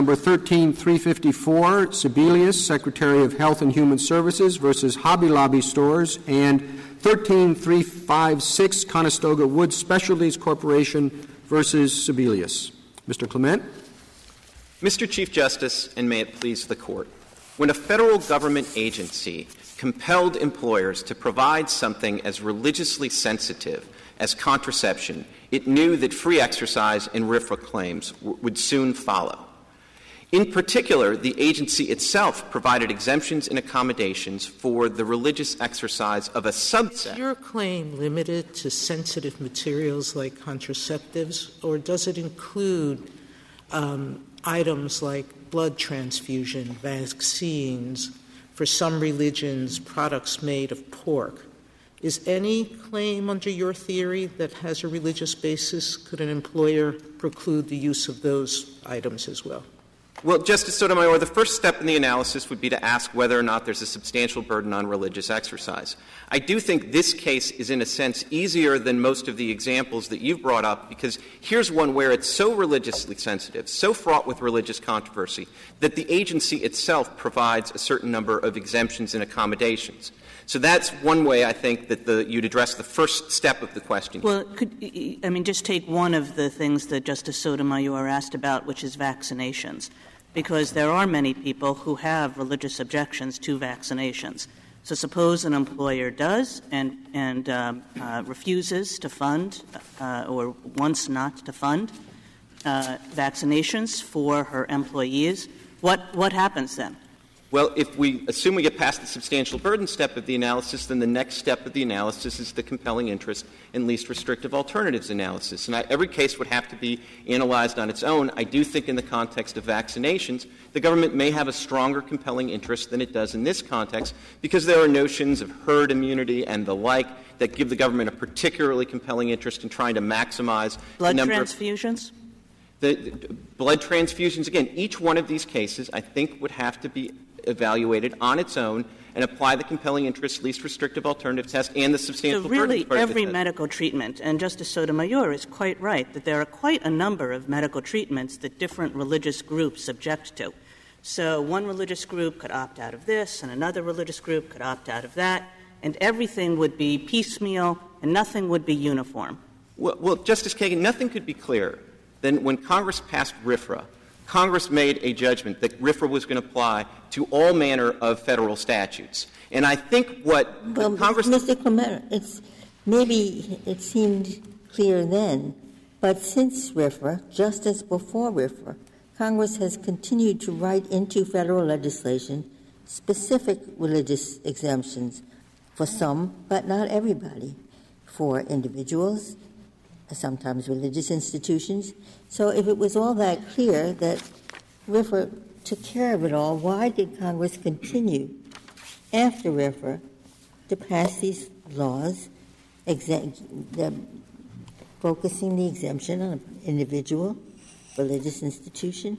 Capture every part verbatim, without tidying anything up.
Number thirteen three fifty-four, Sebelius, Secretary of Health and Human Services versus Hobby Lobby Stores, and thirteen three fifty-six, Conestoga Wood Specialties Corporation versus Sebelius. Mister Clement. Mister Chief Justice, and may it please the Court, when a federal government agency compelled employers to provide something as religiously sensitive as contraception, it knew that free exercise and RFRA claims w- would soon follow. In particular, the agency itself provided exemptions and accommodations for the religious exercise of a subset. Is your claim limited to sensitive materials like contraceptives, or does it include um, items like blood transfusion, vaccines, for some religions, products made of pork? Is any claim under your theory that has a religious basis, could an employer preclude the use of those items as well? Well, Justice Sotomayor, the first step in the analysis would be to ask whether or not there's a substantial burden on religious exercise. I do think this case is, in a sense, easier than most of the examples that you've brought up, because here's one where it's so religiously sensitive, so fraught with religious controversy, that the agency itself provides a certain number of exemptions and accommodations. So that's one way, I think, that the, you'd address the first step of the question. Well, could, I mean, just take one of the things that Justice Sotomayor asked about, which is vaccinations, because there are many people who have religious objections to vaccinations. So suppose an employer does and, and um, uh, refuses to fund uh, or wants not to fund uh, vaccinations for her employees. What, what happens then? Well, if we assume we get past the substantial burden step of the analysis, then the next step of the analysis is the compelling interest and least restrictive alternatives analysis. And I, every case would have to be analyzed on its own. I do think in the context of vaccinations, the government may have a stronger compelling interest than it does in this context, because there are notions of herd immunity and the like that give the government a particularly compelling interest in trying to maximize blood the number transfusions? of the, the blood transfusions. Again, each one of these cases, I think, would have to be evaluated on its own and apply the compelling interest, least restrictive alternative test and the substantial so really burden. Every medical treatment, and Justice Sotomayor is quite right, that there are quite a number of medical treatments that different religious groups object to. So one religious group could opt out of this, and another religious group could opt out of that, and everything would be piecemeal and nothing would be uniform. Well, well Justice Kagan, nothing could be clearer than when Congress passed RFRA, Congress made a judgment that RFRA was going to apply to all manner of federal statutes. And I think what well, Congress... Mister Clement, it's, maybe it seemed clear then, but since RFRA, just as before RFRA, Congress has continued to write into federal legislation specific religious exemptions for some, but not everybody, for individuals, sometimes religious institutions. So if it was all that clear that RFRA took care of it all, why did Congress continue after RFRA to pass these laws exe- the, focusing the exemption on an individual religious institution?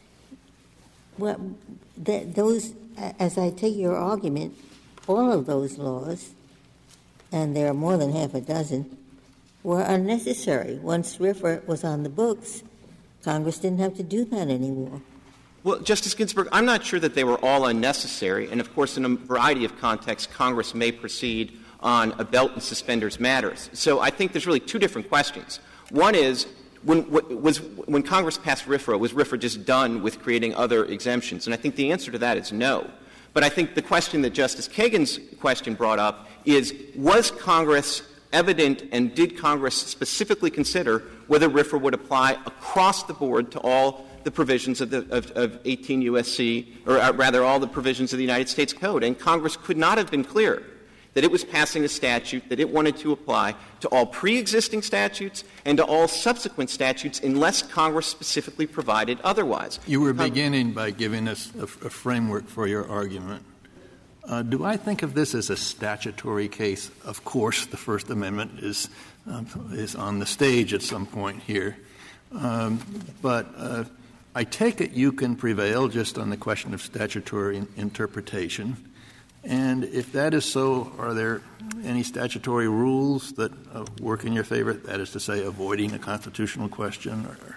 Well, th- those, as I take your argument, all of those laws, and there are more than half a dozen, were unnecessary. Once RFRA was on the books, Congress didn't have to do that anymore. Well, Justice Ginsburg, I'm not sure that they were all unnecessary. And, of course, in a variety of contexts, Congress may proceed on a belt and suspenders matters. So I think there's really two different questions. One is, when, was, when Congress passed RFRA, was RFRA just done with creating other exemptions? And I think the answer to that is no. But I think the question that Justice Kagan's question brought up is, was Congress evident, and did Congress specifically consider whether RFRA would apply across the board to all the provisions of, the, of, of eighteen U S C, or uh, rather all the provisions of the United States Code? And Congress could not have been clearer that it was passing a statute that it wanted to apply to all pre-existing statutes and to all subsequent statutes unless Congress specifically provided otherwise. You were beginning by giving us a, a framework for your argument. Uh, do I think of this as a statutory case? Of course, the First Amendment is um, is on the stage at some point here. Um, but uh, I take it you can prevail just on the question of statutory in- interpretation. And if that is so, are there any statutory rules that uh, work in your favor? That is to say, avoiding a constitutional question, or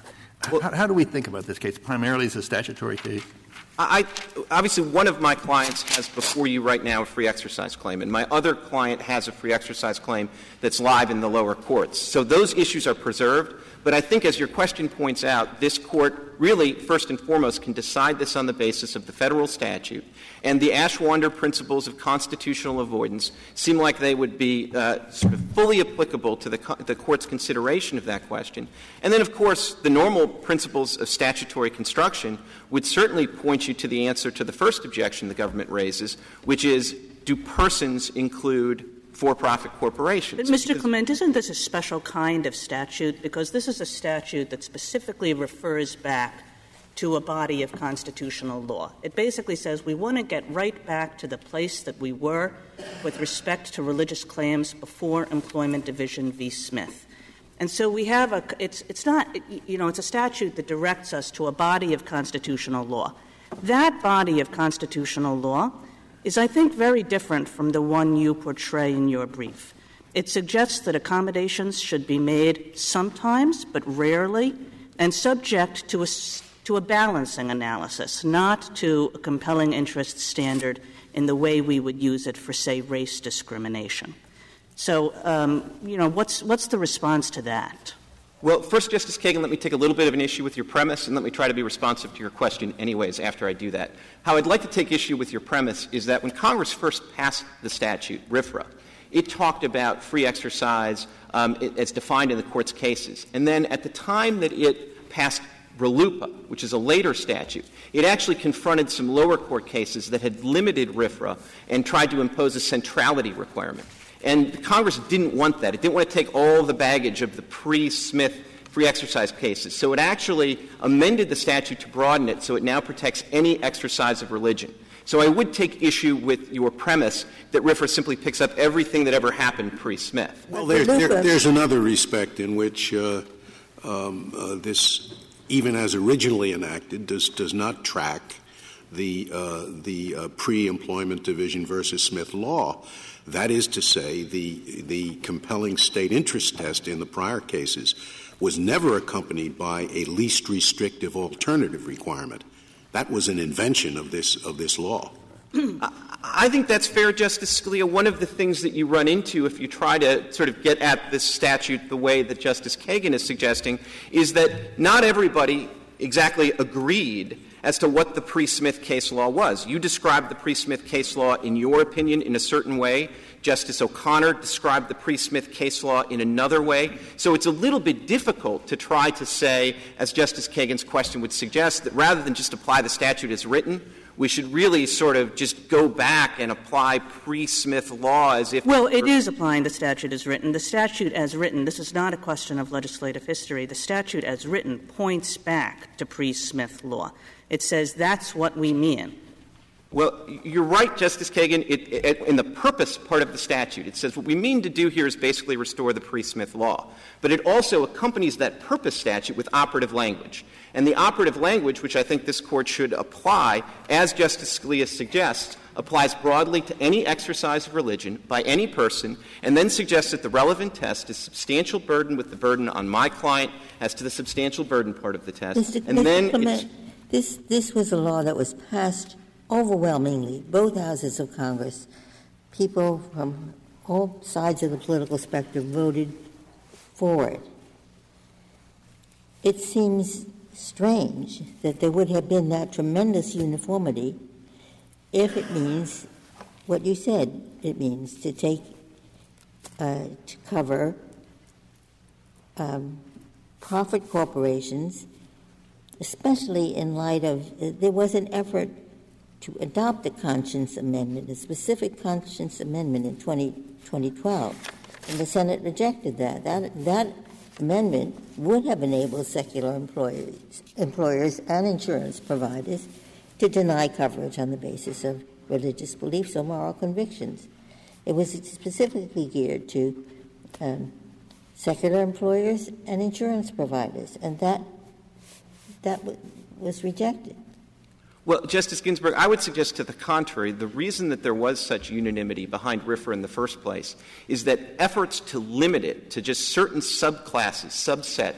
Well, how, how do we think about this case? Primarily as a statutory case? I, obviously, one of my clients has before you right now a free exercise claim, and my other client has a free exercise claim that's live in the lower courts. So those issues are preserved. But I think, as your question points out, this Court really, first and foremost, can decide this on the basis of the federal statute. And the Ashwander principles of constitutional avoidance seem like they would be uh, sort of fully applicable to the, co- the Court's consideration of that question. And then, of course, the normal principles of statutory construction would certainly point you to the answer to the first objection the government raises, which is, do persons include for-profit corporations? But, Mister Clement, isn't this a special kind of statute? Because this is a statute that specifically refers back to a body of constitutional law. It basically says we want to get right back to the place that we were with respect to religious claims before Employment Division v. Smith. And so we have a — it's it's not — you know, it's a statute that directs us to a body of constitutional law. That body of constitutional law is, I think, very different from the one you portray in your brief. It suggests that accommodations should be made sometimes, but rarely, and subject to a, to a balancing analysis, not to a compelling interest standard in the way we would use it for, say, race discrimination. So, um, you know, what's what's the response to that? Well, first, Justice Kagan, let me take a little bit of an issue with your premise, and let me try to be responsive to your question anyways after I do that. How I'd like to take issue with your premise is that when Congress first passed the statute, R F R A, it talked about free exercise um, it, as defined in the Court's cases. And then at the time that it passed R L U P A, which is a later statute, it actually confronted some lower court cases that had limited R F R A and tried to impose a centrality requirement. And Congress didn't want that. It didn't want to take all the baggage of the pre-Smith free exercise cases. So it actually amended the statute to broaden it so it now protects any exercise of religion. So I would take issue with your premise that R F R A simply picks up everything that ever happened pre-Smith. Well, there's, there, there's another respect in which uh, um, uh, this, even as originally enacted, does, does not track the, uh, the uh, pre-employment division versus Smith law. That is to say, the, the compelling state interest test in the prior cases was never accompanied by a least restrictive alternative requirement. That was an invention of this, of this law. I think that's fair, Justice Scalia. One of the things that you run into if you try to sort of get at this statute the way that Justice Kagan is suggesting is that not everybody exactly agreed as to what the pre-Smith case law was. You described the pre-Smith case law, in your opinion, in a certain way. Justice O'Connor described the pre-Smith case law in another way. So it's a little bit difficult to try to say, as Justice Kagan's question would suggest, that rather than just apply the statute as written, we should really sort of just go back and apply pre-Smith law as if — Well, it is applying the statute as written. The statute as written, this is not a question of legislative history. The statute as written points back to pre-Smith law. It says that's what we mean. Well, you're right, Justice Kagan. It, it, in the purpose part of the statute, it says what we mean to do here is basically restore the pre-Smith law. But it also accompanies that purpose statute with operative language. And the operative language, which I think this Court should apply, as Justice Scalia suggests, applies broadly to any exercise of religion by any person, and then suggests that the relevant test is substantial burden with the burden on my client as to the substantial burden part of the test. Mister And Mister then Clement, this, this was a law that was passed overwhelmingly, both houses of Congress. People from all sides of the political spectrum voted for it. It seems strange that there would have been that tremendous uniformity if it means what you said it means, to take, uh, to cover um, profit corporations, especially in light of uh, there was an effort to adopt a conscience amendment, a specific conscience amendment in twenty twelve, and the Senate rejected that. That, that amendment would have enabled secular employers, employers and insurance providers to deny coverage on the basis of religious beliefs or moral convictions. It was specifically geared to um, secular employers and insurance providers, and that that w- was rejected. Well, Justice Ginsburg, I would suggest to the contrary. The reason that there was such unanimity behind R F R A in the first place is that efforts to limit it to just certain subclasses, subsets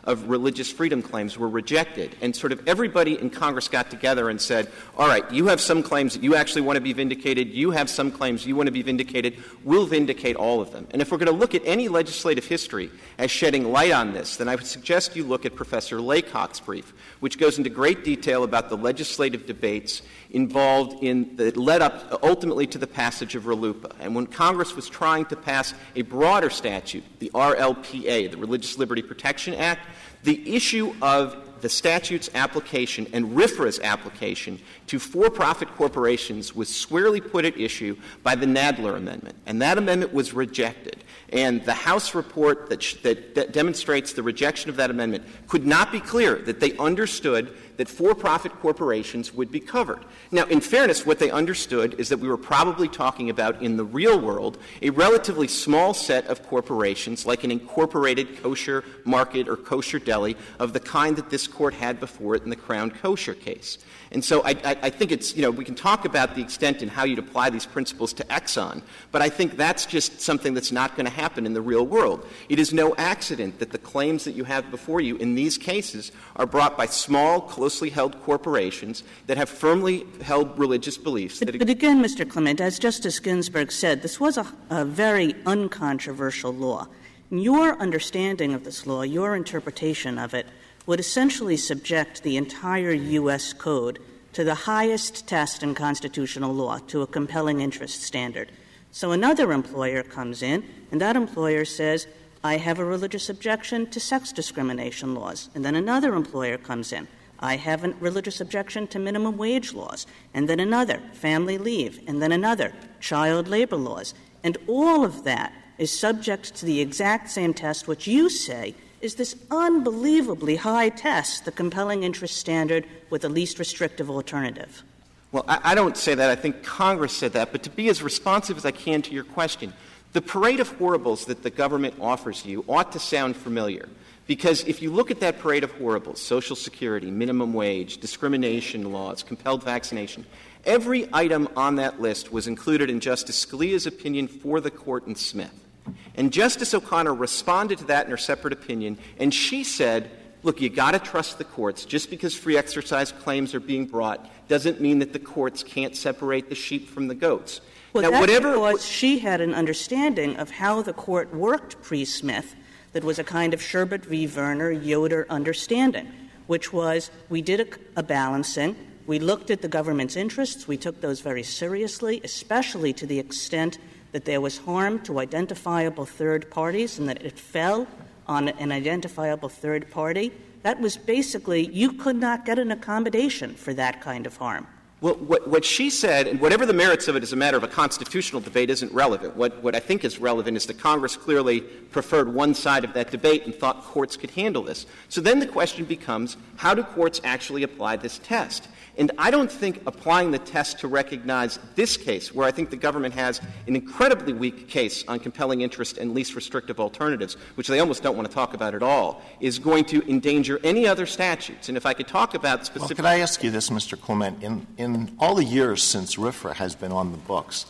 of religious freedom claims were rejected. And sort of everybody in Congress got together and said, all right, you have some claims that you actually want to be vindicated. You have some claims you want to be vindicated. We'll vindicate all of them. And if we're going to look at any legislative history as shedding light on this, then I would suggest you look at Professor Laycock's brief, which goes into great detail about the legislative debates involved in that led up ultimately to the passage of RLUIPA. And when Congress was trying to pass a broader statute, the R L P A, the Religious Liberty Protection Act, the issue of the statute's application and RFRA's application to for-profit corporations was squarely put at issue by the Nadler Amendment. And that amendment was rejected. And the House report that, sh- that, that demonstrates the rejection of that amendment could not be clearer that they understood that for-profit corporations would be covered. Now, in fairness, what they understood is that we were probably talking about, in the real world, a relatively small set of corporations, like an incorporated kosher market or kosher deli, of the kind that this Court had before it in the Crown Kosher case. And so I, I, I think it's, you know, we can talk about the extent and how you'd apply these principles to Exxon, but I think that's just something that's not going to happen in the real world. It is no accident that the claims that you have before you in these cases are brought by small, closely held corporations that have firmly held religious beliefs. But, that but again, Mister Clement, as Justice Ginsburg said, this was a, a very uncontroversial law. Your understanding of this law, your interpretation of it, would essentially subject the entire U S Code to the highest test in constitutional law, to a compelling interest standard. So another employer comes in, and that employer says, I have a religious objection to sex discrimination laws. And then another employer comes in, I have a religious objection to minimum wage laws. And then another, family leave. And then another, child labor laws. And all of that is subject to the exact same test, which you say is this unbelievably high test, the compelling interest standard with the least restrictive alternative. Well, I, I don't say that. I think Congress said that. But to be as responsive as I can to your question, the parade of horribles that the government offers you ought to sound familiar. Because if you look at that parade of horribles, Social Security, minimum wage, discrimination laws, compelled vaccination, every item on that list was included in Justice Scalia's opinion for the Court in Smith. And Justice O'Connor responded to that in her separate opinion, and she said, look, you got to trust the courts. Just because free exercise claims are being brought doesn't mean that the courts can't separate the sheep from the goats. Well, now, that's whatever because she had an understanding of how the Court worked pre-Smith that was a kind of Sherbert v. Werner Yoder understanding, which was we did a, a balancing, we looked at the government's interests, we took those very seriously, especially to the extent that there was harm to identifiable third parties and that it fell on an identifiable third party. That was basically, you could not get an accommodation for that kind of harm. Well, what, what she said, and whatever the merits of it is a matter of a constitutional debate, isn't relevant. What, what I think is relevant is that Congress clearly preferred one side of that debate and thought courts could handle this. So then the question becomes, how do courts actually apply this test? And I don't think applying the test to recognize this case, where I think the government has an incredibly weak case on compelling interest and least restrictive alternatives, which they almost don't want to talk about at all, is going to endanger any other statutes. And if I could talk about specific— Well, could I ask you this, Mister Clement? In, in all the years since RFRA has been on the books,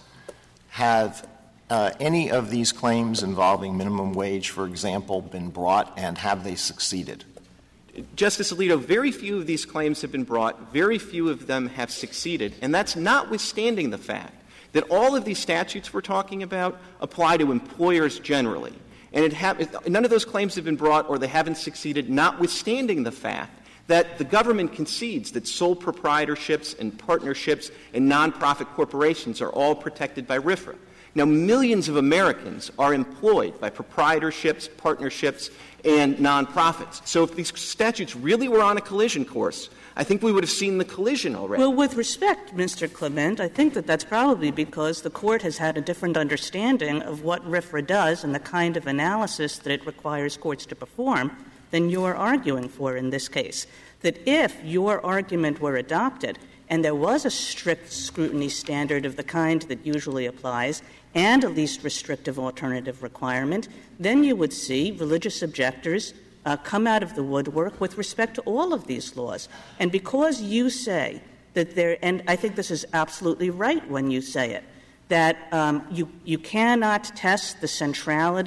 have uh, any of these claims involving minimum wage, for example, been brought, and have they succeeded? Justice Alito, very few of these claims have been brought. Very few of them have succeeded. And that's notwithstanding the fact that all of these statutes we're talking about apply to employers generally. And it ha- none of those claims have been brought or they haven't succeeded, notwithstanding the fact that the government concedes that sole proprietorships and partnerships and nonprofit corporations are all protected by RFRA. Now, millions of Americans are employed by proprietorships, partnerships, and nonprofits. So if these statutes really were on a collision course, I think we would have seen the collision already. Well, with respect, Mister Clement, I think that that's probably because the Court has had a different understanding of what RFRA does and the kind of analysis that it requires courts to perform than you're arguing for in this case. That if your argument were adopted and there was a strict scrutiny standard of the kind that usually applies and a least restrictive alternative requirement, then you would see religious objectors uh, come out of the woodwork with respect to all of these laws. And because you say that there — and I think this is absolutely right when you say it — that um, you, you cannot test the centrality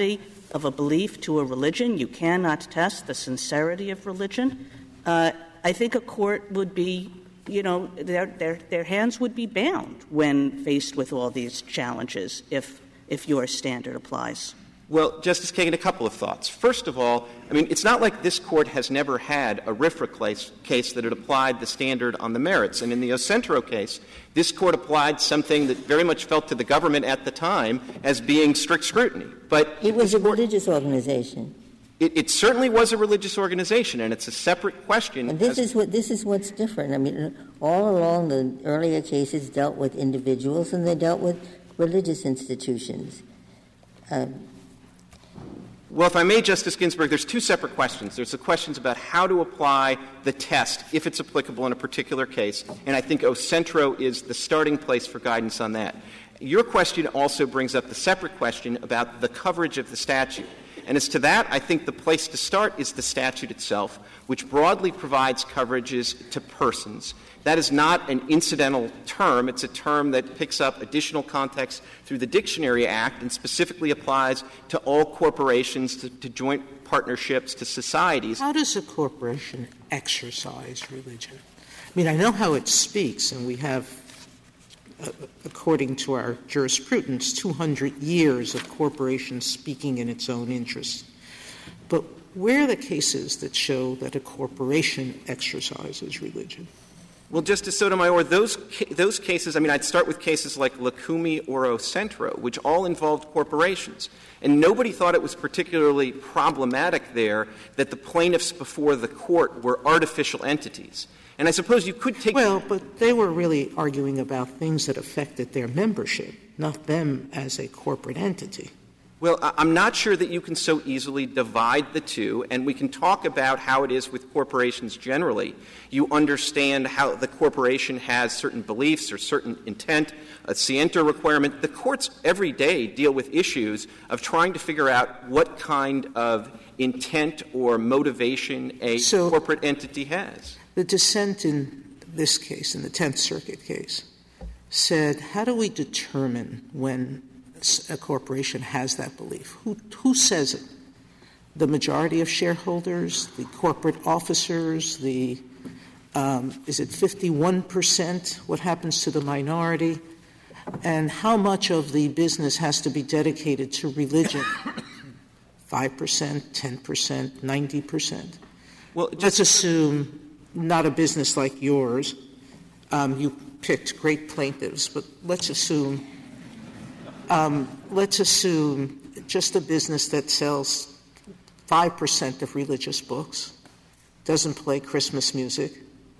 of a belief to a religion. You cannot test the sincerity of religion. Uh, I think a court would be, you know, their, their, their hands would be bound when faced with all these challenges if, if your standard applies. Well, Justice Kagan, a couple of thoughts. First of all, I mean, it's not like this Court has never had a RFRA case, case that had applied the standard on the merits. And in the Ocentro case, this Court applied something that very much felt to the government at the time as being strict scrutiny. But it was a religious organization. It, it certainly was a religious organization, and it's a separate question. And this is what this is what's different. I mean, all along the earlier cases dealt with individuals, and they dealt with religious institutions. Um, Well, if I may, Justice Ginsburg, there's two separate questions. There's the questions about how to apply the test, if it's applicable in a particular case, and I think Ocentro is the starting place for guidance on that. Your question also brings up the separate question about the coverage of the statute. And as to that, I think the place to start is the statute itself, which broadly provides coverages to persons. That is not an incidental term. It's a term that picks up additional context through the Dictionary Act and specifically applies to all corporations, to, to joint partnerships, to societies. How does a corporation exercise religion? I mean, I know how it speaks, and we have, uh, according to our jurisprudence, two hundred years of corporations speaking in its own interest. But where are the cases that show that a corporation exercises religion? Well, Justice Sotomayor, those ca- those cases, I mean, I'd start with cases like Lukumi or Ocentro, which all involved corporations. And nobody thought it was particularly problematic there that the plaintiffs before the court were artificial entities. And I suppose you could take — Well, but they were really arguing about things that affected their membership, not them as a corporate entity. Well, I'm not sure that you can so easily divide the two, and we can talk about how it is with corporations generally. You understand how the corporation has certain beliefs or certain intent, a scienter requirement. The courts every day deal with issues of trying to figure out what kind of intent or motivation a so corporate entity has. The dissent in this case, in the Tenth Circuit case, said, how do we determine when a corporation has that belief? Who, who says it? The majority of shareholders, the corporate officers, the um, is it fifty-one percent? What happens to the minority? And how much of the business has to be dedicated to religion? five percent, ten percent, ninety percent? Well, let's assume not a business like yours. Um, you picked great plaintiffs, but let's assume Um, let's assume just a business that sells five percent of religious books, doesn't play Christmas music,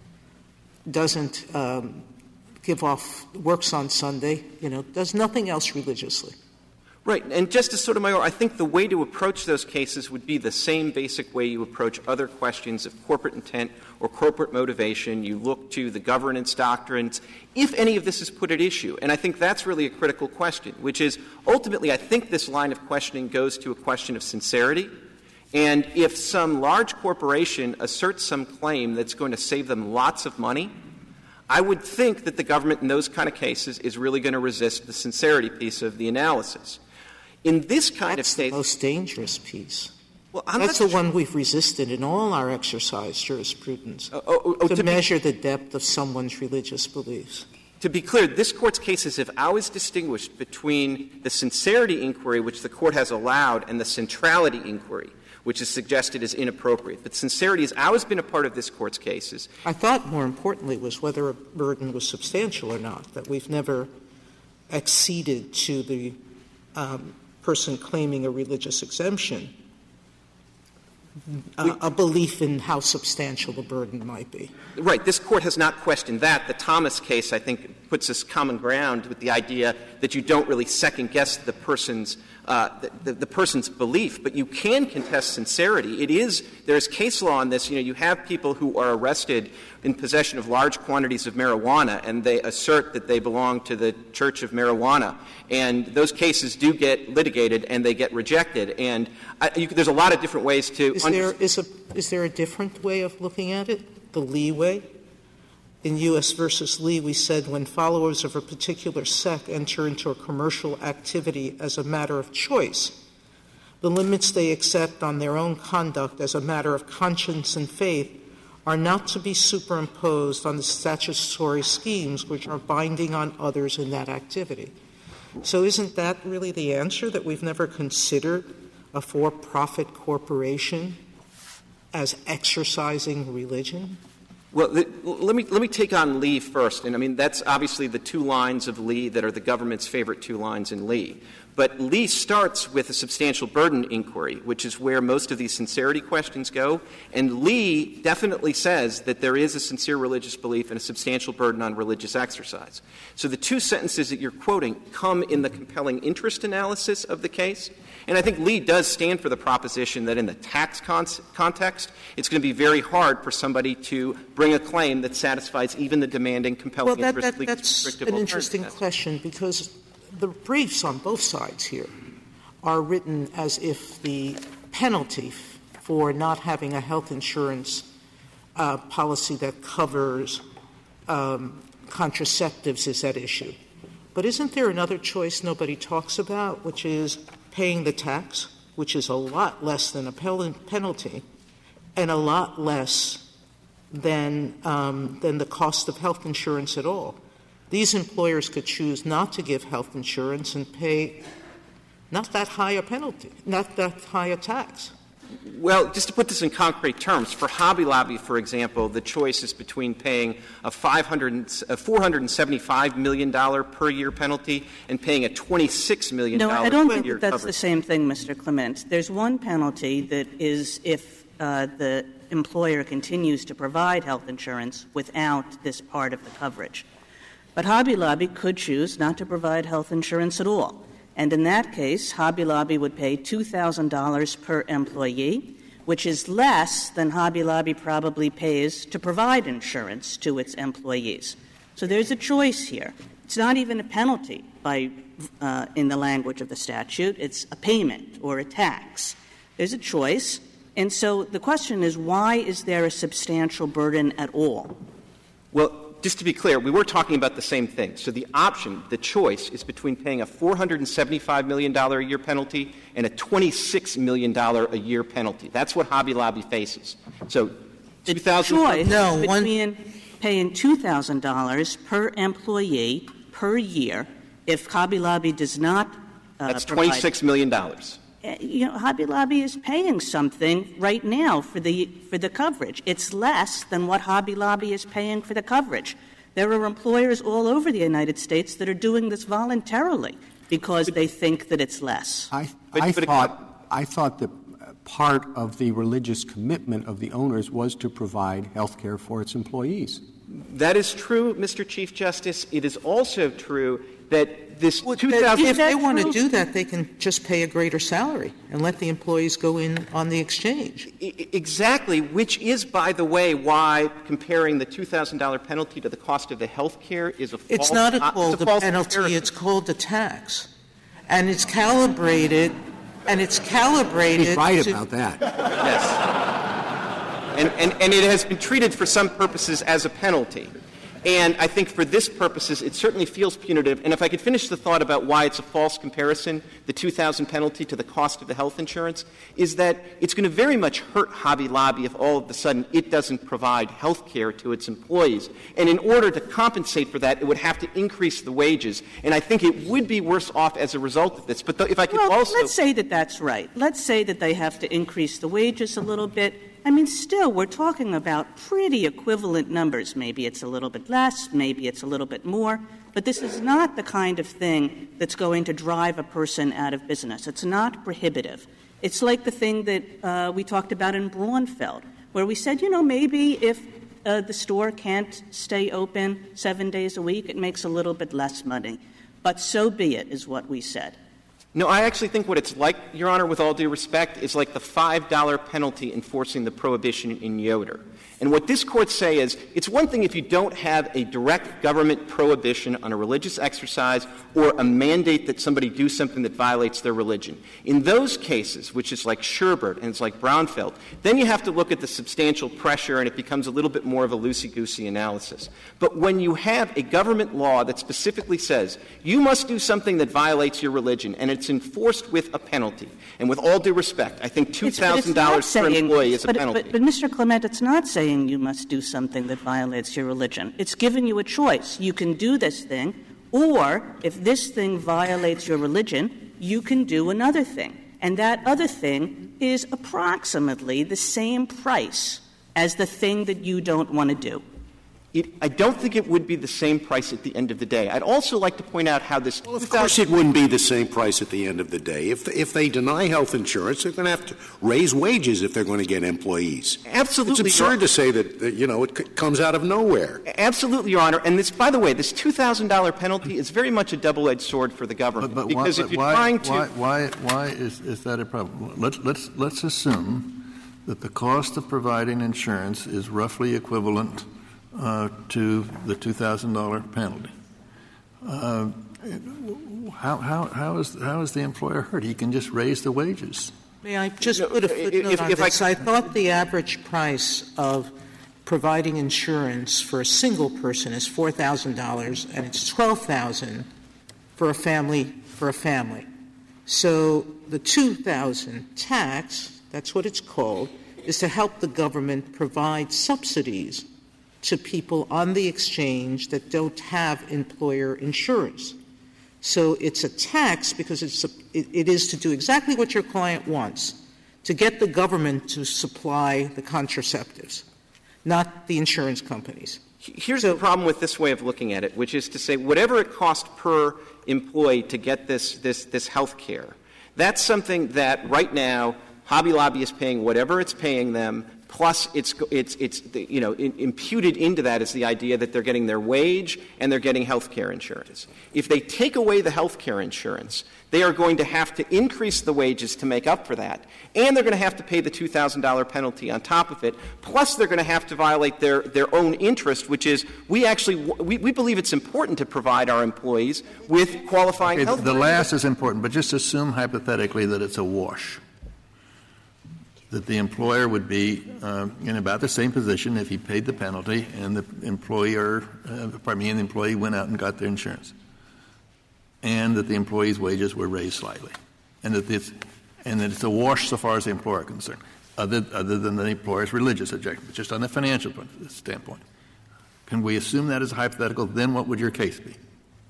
doesn't um, give off, works on Sunday, you know, does nothing else religiously. Right. And Justice Sotomayor, I think the way to approach those cases would be the same basic way you approach other questions of corporate intent or corporate motivation. You look to the governance doctrines, if any of this is put at issue. And I think that's really a critical question, which is ultimately I think this line of questioning goes to a question of sincerity. And if some large corporation asserts some claim that's going to save them lots of money, I would think that the government in those kind of cases is really going to resist the sincerity piece of the analysis. In this kind That's of state, the most dangerous piece. Well, I'm That's not the one we've resisted in all our exercise jurisprudence, oh, oh, oh, to, to measure be, the depth of someone's religious beliefs. To be clear, this Court's cases have always distinguished between the sincerity inquiry, which the Court has allowed, and the centrality inquiry, which is suggested as inappropriate. But sincerity has always been a part of this Court's cases. I thought more importantly was whether a burden was substantial or not, that we've never acceded to the um, person claiming a religious exemption a, a belief in how substantial the burden might be. Right. This Court has not questioned that. The Thomas case, I think, puts us common ground with the idea that you don't really second-guess the person's uh, the, the, the person's belief, but you can contest sincerity. It is — there is case law on this. You know, you have people who are arrested in possession of large quantities of marijuana, and they assert that they belong to the Church of Marijuana. And those cases do get litigated, and they get rejected. And I, you, there's a lot of different ways to is under- there is a is there a different way of looking at it? The Lee way? In U S versus Lee, we said when followers of a particular sect enter into a commercial activity as a matter of choice, the limits they accept on their own conduct as a matter of conscience and faith are not to be superimposed on the statutory schemes which are binding on others in that activity. So isn't that really the answer, that we've never considered a for-profit corporation as exercising religion? Well, the, let me let me take on Lee first. And I mean, that's obviously the two lines of Lee that are the government's favorite two lines in Lee. But Lee starts with a substantial burden inquiry, which is where most of these sincerity questions go. And Lee definitely says that there is a sincere religious belief and a substantial burden on religious exercise. So the two sentences that you're quoting come in the compelling interest analysis of the case. And I think Lee does stand for the proposition that in the tax con- context, it's going to be very hard for somebody to bring a claim that satisfies even the demanding, compelling well, that, interest. That, that's an interesting question, because the briefs on both sides here are written as if the penalty f- for not having a health insurance uh, policy that covers um, contraceptives is at issue. But isn't there another choice nobody talks about, which is paying the tax, which is a lot less than a pel- penalty and a lot less than um, than the cost of health insurance at all? These employers could choose not to give health insurance and pay not that high a penalty, not that high a tax. Well, just to put this in concrete terms, for Hobby Lobby, for example, the choice is between paying a five hundred, a four hundred seventy-five million dollars per year penalty and paying a twenty-six million dollars no, I don't per think year that that's coverage. the same thing, Mister Clement. There's one penalty that is if uh, the employer continues to provide health insurance without this part of the coverage. But Hobby Lobby could choose not to provide health insurance at all. And in that case, Hobby Lobby would pay two thousand dollars per employee, which is less than Hobby Lobby probably pays to provide insurance to its employees. So there's a choice here. It's not even a penalty by, uh, in the language of the statute. It's a payment or a tax. There's a choice. And so the question is, why is there a substantial burden at all? Well, just to be clear, we were talking about the same thing. So the option, the choice, is between paying a four hundred seventy-five million dollars a year penalty and a twenty-six million dollars a year penalty. That's what Hobby Lobby faces. So The two thousand choice No, between paying two thousand dollars per employee per year if Hobby Lobby does not uh, That's provide. twenty-six million dollars. Uh, you know, Hobby Lobby is paying something right now for the for the coverage. It's less than what Hobby Lobby is paying for the coverage. There are employers all over the United States that are doing this voluntarily because they think that it's less. I, But- I but it- thought I thought that part of the religious commitment of the owners was to provide health care for its employees. That is true, Mister Chief Justice. It is also true that this Well, two that- thousand if they want to true? do that, they can just pay a greater salary and let the employees go in on the exchange. I- Exactly, which is, by the way, why comparing the two thousand dollars penalty to the cost of the health care is a false It's not a uh, called it's a a false penalty, comparison. it's called a tax. And it's calibrated, and it's calibrated He's right to- about that. Yes. And, and, and it has been treated for some purposes as a penalty. And I think for this purposes, it certainly feels punitive. And if I could finish the thought about why it's a false comparison, the two thousand dollars penalty to the cost of the health insurance, is that it's going to very much hurt Hobby Lobby if all of a sudden it doesn't provide health care to its employees. And in order to compensate for that, it would have to increase the wages. And I think it would be worse off as a result of this. But th- if I could Well, also... let's say that that's right. Let's say that they have to increase the wages a little bit. I mean, still, we're talking about pretty equivalent numbers. Maybe it's a little bit less, maybe it's a little bit more, but this is not the kind of thing that's going to drive a person out of business. It's not prohibitive. It's like the thing that uh, we talked about in Braunfeld, where we said, you know, maybe if uh, the store can't stay open seven days a week, it makes a little bit less money. But so be it, is what we said. No, I actually think what it's like, Your Honor, with all due respect, is like the five dollar penalty enforcing the prohibition in Yoder. And what this Court say is it's one thing if you don't have a direct government prohibition on a religious exercise or a mandate that somebody do something that violates their religion. In those cases, which is like Sherbert and it's like Braunfeld, then you have to look at the substantial pressure and it becomes a little bit more of a loosey-goosey analysis. But when you have a government law that specifically says you must do something that violates your religion and it's enforced with a penalty, and with all due respect, I think two thousand dollars per employee is a but, penalty. But, but, Mister Clement, it's not saying you must do something that violates your religion. It's giving you a choice. You can do this thing, or if this thing violates your religion, you can do another thing. And that other thing is approximately the same price as the thing that you don't want to do. It, I don't think it would be the same price at the end of the day. I'd also like to point out how this... Well, of course it wouldn't be the same price at the end of the day. If, if they deny health insurance, they're going to have to raise wages if they're going to get employees. Absolutely. It's absurd to say that, that you know, it c- comes out of nowhere. Absolutely, Your Honor. And this, by the way, this two thousand dollars penalty is very much a double-edged sword for the government. But, but because why, if you're why, trying to... Why, why, why is, is that a problem? Let's, let's, let's assume that the cost of providing insurance is roughly equivalent Uh, to the two thousand dollars penalty. Uh, how, how, how, is, how is the employer hurt? He can just raise the wages. May I just put a footnote if, on if this? I, I thought the average price of providing insurance for a single person is four thousand dollars, and it's twelve thousand dollars for a family for a family. So the two thousand dollars tax, that's what it's called, is to help the government provide subsidies to people on the exchange that don't have employer insurance. So it's a tax because it's a, it, it is to do exactly what your client wants, to get the government to supply the contraceptives, not the insurance companies. Here's so, the problem with this way of looking at it, which is to say whatever it costs per employee to get this, this, this health care, that's something that right now Hobby Lobby is paying whatever it's paying them, plus it's, it's, it's you know, imputed into that is the idea that they're getting their wage and they're getting health care insurance. If they take away the health care insurance, they are going to have to increase the wages to make up for that, and they're going to have to pay the two thousand dollars penalty on top of it, plus they're going to have to violate their, their own interest, which is we actually we, we believe it's important to provide our employees with qualifying okay, health the care. The last is important, but just assume hypothetically that it's a wash, that the employer would be uh, in about the same position if he paid the penalty and the employer, uh, pardon me, and the employee went out and got their insurance, and that the employee's wages were raised slightly, and that it's, and that it's a wash so far as the employer is concerned, other, other than the employer's religious objection, but just on the financial standpoint. Can we assume that as a hypothetical? Then what would your case be?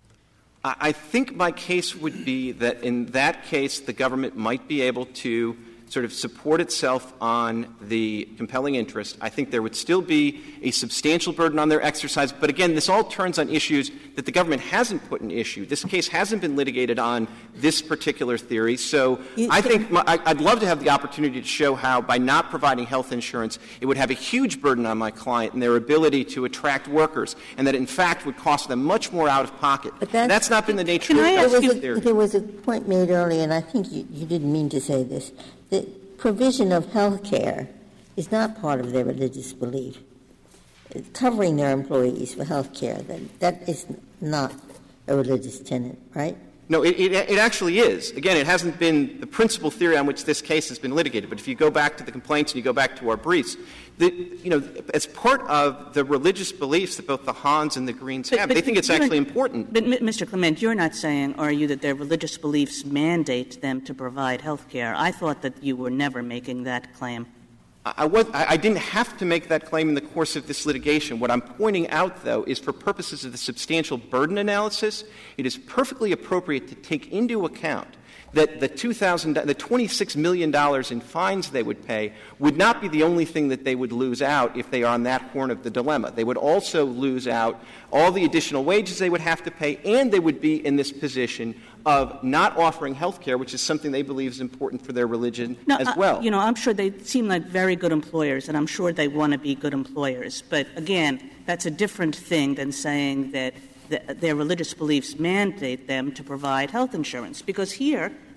I think my case would be that in that case the government might be able to sort of support itself on the compelling interest. I think there would still be a substantial burden on their exercise. But again, this all turns on issues that the government hasn't put in issue. This case hasn't been litigated on this particular theory. So you, I think my, I, I'd love to have the opportunity to show how by not providing health insurance, it would have a huge burden on my client and their ability to attract workers, and that in fact would cost them much more out of pocket. But that's, that's not been the nature of the theory. There was a point made earlier, and I think you, you didn't mean to say this. The provision of health care is not part of their religious belief. It's covering their employees for health care, that, that is not a religious tenet, right? No, it, it, it actually is. Again, it hasn't been the principal theory on which this case has been litigated. But if you go back to the complaints and you go back to our briefs, the, you know, as part of the religious beliefs that both the Hans and the Greens but, have, but they think it's actually important. But, Mister Clement, you're not saying, are you, that their religious beliefs mandate them to provide health care? I thought that you were never making that claim. I, was, I didn't have to make that claim in the course of this litigation. What I'm pointing out, though, is for purposes of the substantial burden analysis, it is perfectly appropriate to take into account that the two thousand, the twenty-six million dollars in fines they would pay would not be the only thing that they would lose out if they are on that horn of the dilemma. They would also lose out all the additional wages they would have to pay, and they would be in this position of not offering health care, which is something they believe is important for their religion no, as well. Uh, you know, I'm sure they seem like very good employers, and I'm sure they want to be good employers. But again, that's a different thing than saying that the, their religious beliefs mandate them to provide health insurance. Because here,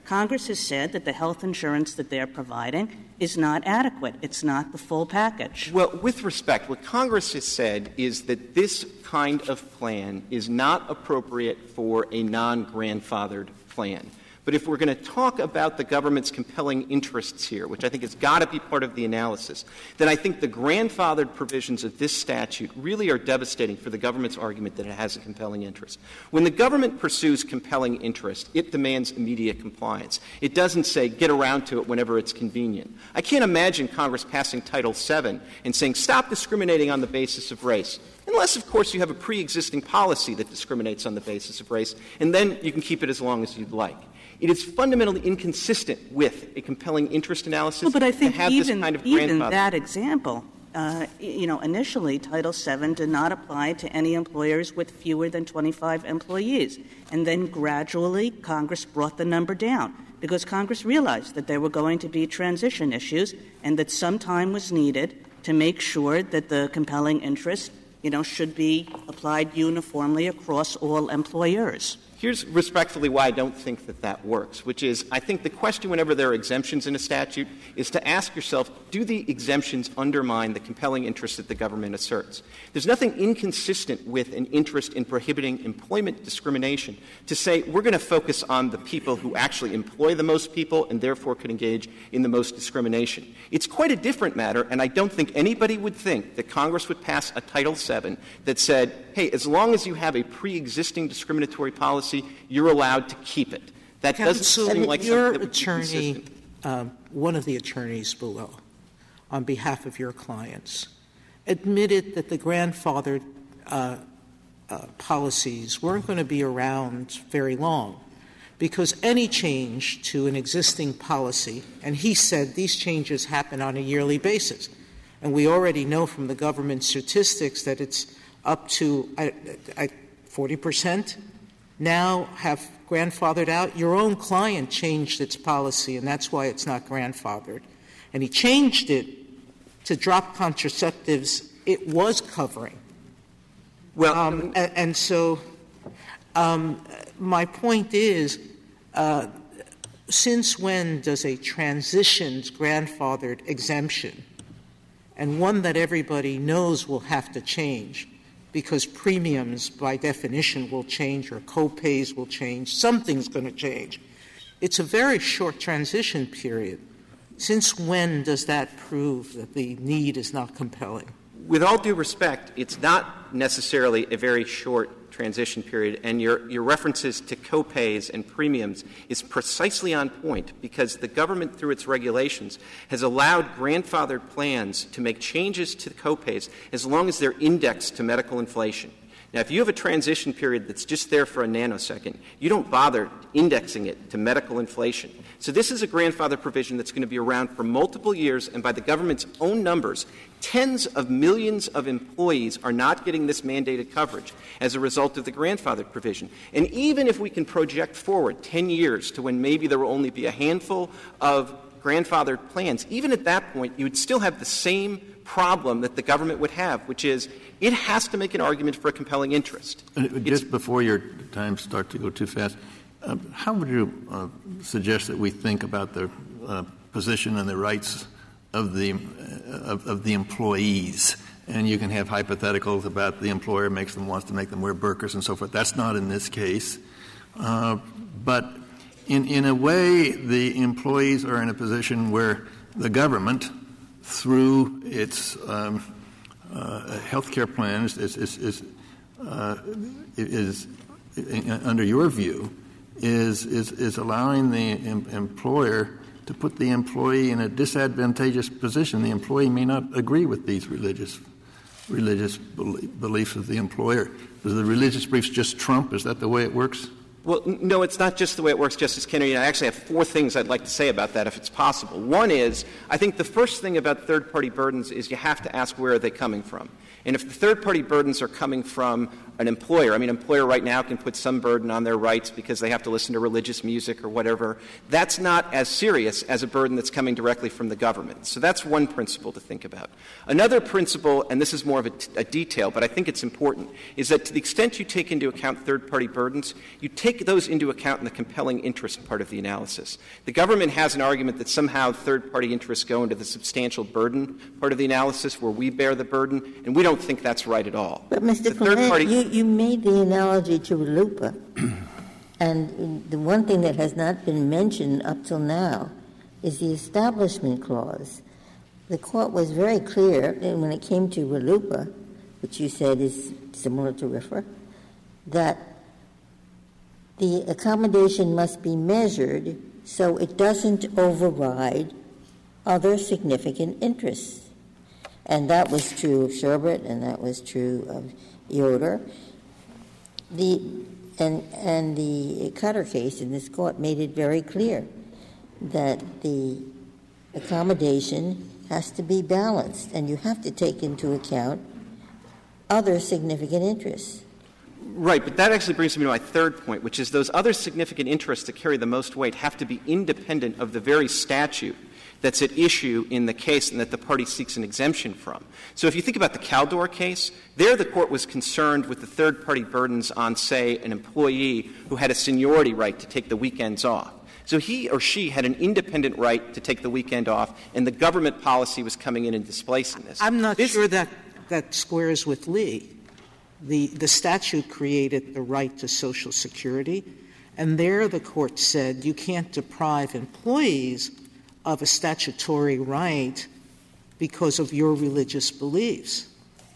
Congress has said that the health insurance that they're providing is not adequate. It's not the full package. Well, with respect, what Congress has said is that this kind of plan is not appropriate for a non-grandfathered plan. But if we're going to talk about the government's compelling interests here, which I think has got to be part of the analysis, then I think the grandfathered provisions of this statute really are devastating for the government's argument that it has a compelling interest. When the government pursues compelling interest, it demands immediate compliance. It doesn't say get around to it whenever it's convenient. I can't imagine Congress passing Title seven and saying stop discriminating on the basis of race. Unless, of course, you have a pre-existing policy that discriminates on the basis of race, and then you can keep it as long as you'd like. It is fundamentally inconsistent with a compelling interest analysis well, but I think to have even, this kind of even grandfather. that example, uh, you know, initially Title seven did not apply to any employers with fewer than twenty-five employees. And then gradually Congress brought the number down because Congress realized that there were going to be transition issues and that some time was needed to make sure that the compelling interest, you know, should be applied uniformly across all employers. Here's respectfully why I don't think that that works, which is I think the question whenever there are exemptions in a statute is to ask yourself, do the exemptions undermine the compelling interest that the government asserts? There's nothing inconsistent with an interest in prohibiting employment discrimination to say we're going to focus on the people who actually employ the most people and therefore could engage in the most discrimination. It's quite a different matter, and I don't think anybody would think that Congress would pass a Title seven that said, hey, as long as you have a pre-existing discriminatory policy, you're allowed to keep it. That Counsel, doesn't seem like your something that would attorney, be consistent. um, one of the attorneys below, on behalf of your clients, admitted that the grandfathered uh, uh, policies weren't going to be around very long because any change to an existing policy, and he said these changes happen on a yearly basis, and we already know from the government statistics that it's up to uh, uh, forty percent now have grandfathered out. Your own client changed its policy, and that's why it's not grandfathered. And he changed it to drop contraceptives it was covering. Well, um, and, and so um, my point is, uh, since when does a transitions grandfathered exemption, and one that everybody knows will have to change, because premiums, by definition, will change or co-pays will change. Something's going to change. It's a very short transition period. Since when does that prove that the need is not compelling? With all due respect, it's not necessarily a very short transition period, and your, your references to co-pays and premiums is precisely on point because the government, through its regulations, has allowed grandfathered plans to make changes to the co-pays as long as they're indexed to medical inflation. Now, if you have a transition period that's just there for a nanosecond, you don't bother indexing it to medical inflation. So this is a grandfather provision that's going to be around for multiple years, and by the government's own numbers, tens of millions of employees are not getting this mandated coverage as a result of the grandfathered provision. And even if we can project forward ten years to when maybe there will only be a handful of grandfathered plans, even at that point, you would still have the same problem that the government would have, which is it has to make an argument for a compelling interest. Just it's, before your time starts to go too fast, uh, how would you uh, suggest that we think about the uh, position and the rights of the uh, of, of the employees? And you can have hypotheticals about the employer makes them wants to make them wear burqas and so forth. That's not in this case, uh, but in in a way, the employees are in a position where the government, through its um, uh, health care plans, is, is, is, uh, is, is, under your view, is, is, is allowing the em- employer to put the employee in a disadvantageous position. The employee may not agree with these religious religious beliefs of the employer. Does the religious beliefs just trump? Is that the way it works? Well, no, it's not just the way it works, Justice Kennedy. I actually have four things I'd like to say about that, if it's possible. One is, I think the first thing about third-party burdens is you have to ask where are they coming from. And if the third-party burdens are coming from an employer, I mean, an employer right now can put some burden on their rights because they have to listen to religious music or whatever. That's not as serious as a burden that's coming directly from the government. So that's one principle to think about. Another principle, and this is more of a, t- a detail, but I think it's important, is that to the extent you take into account third-party burdens, you take those into account in the compelling interest part of the analysis. The government has an argument that somehow third-party interests go into the substantial burden part of the analysis where we bear the burden, and we don't think that's right at all. But, Mister The third party, you, you made the analogy to RLUIPA, and the one thing that has not been mentioned up till now is the Establishment Clause. The Court was very clear when it came to RLUIPA, which you said is similar to RFRA, that the accommodation must be measured so it doesn't override other significant interests. And that was true of Sherbert, and that was true of Yoder. The, and, and the Cutter case in this Court made it very clear that the accommodation has to be balanced, and you have to take into account other significant interests. Right, but that actually brings me to my third point, which is those other significant interests that carry the most weight have to be independent of the very statute that's at issue in the case and that the party seeks an exemption from. So if you think about the Caldor case, there the Court was concerned with the third-party burdens on, say, an employee who had a seniority right to take the weekends off. So he or she had an independent right to take the weekend off, and the government policy was coming in and displacing this. I'm not this, sure that that squares with Lee. The, the statute created the right to Social Security, and there the Court said you can't deprive employees of a statutory right because of your religious beliefs.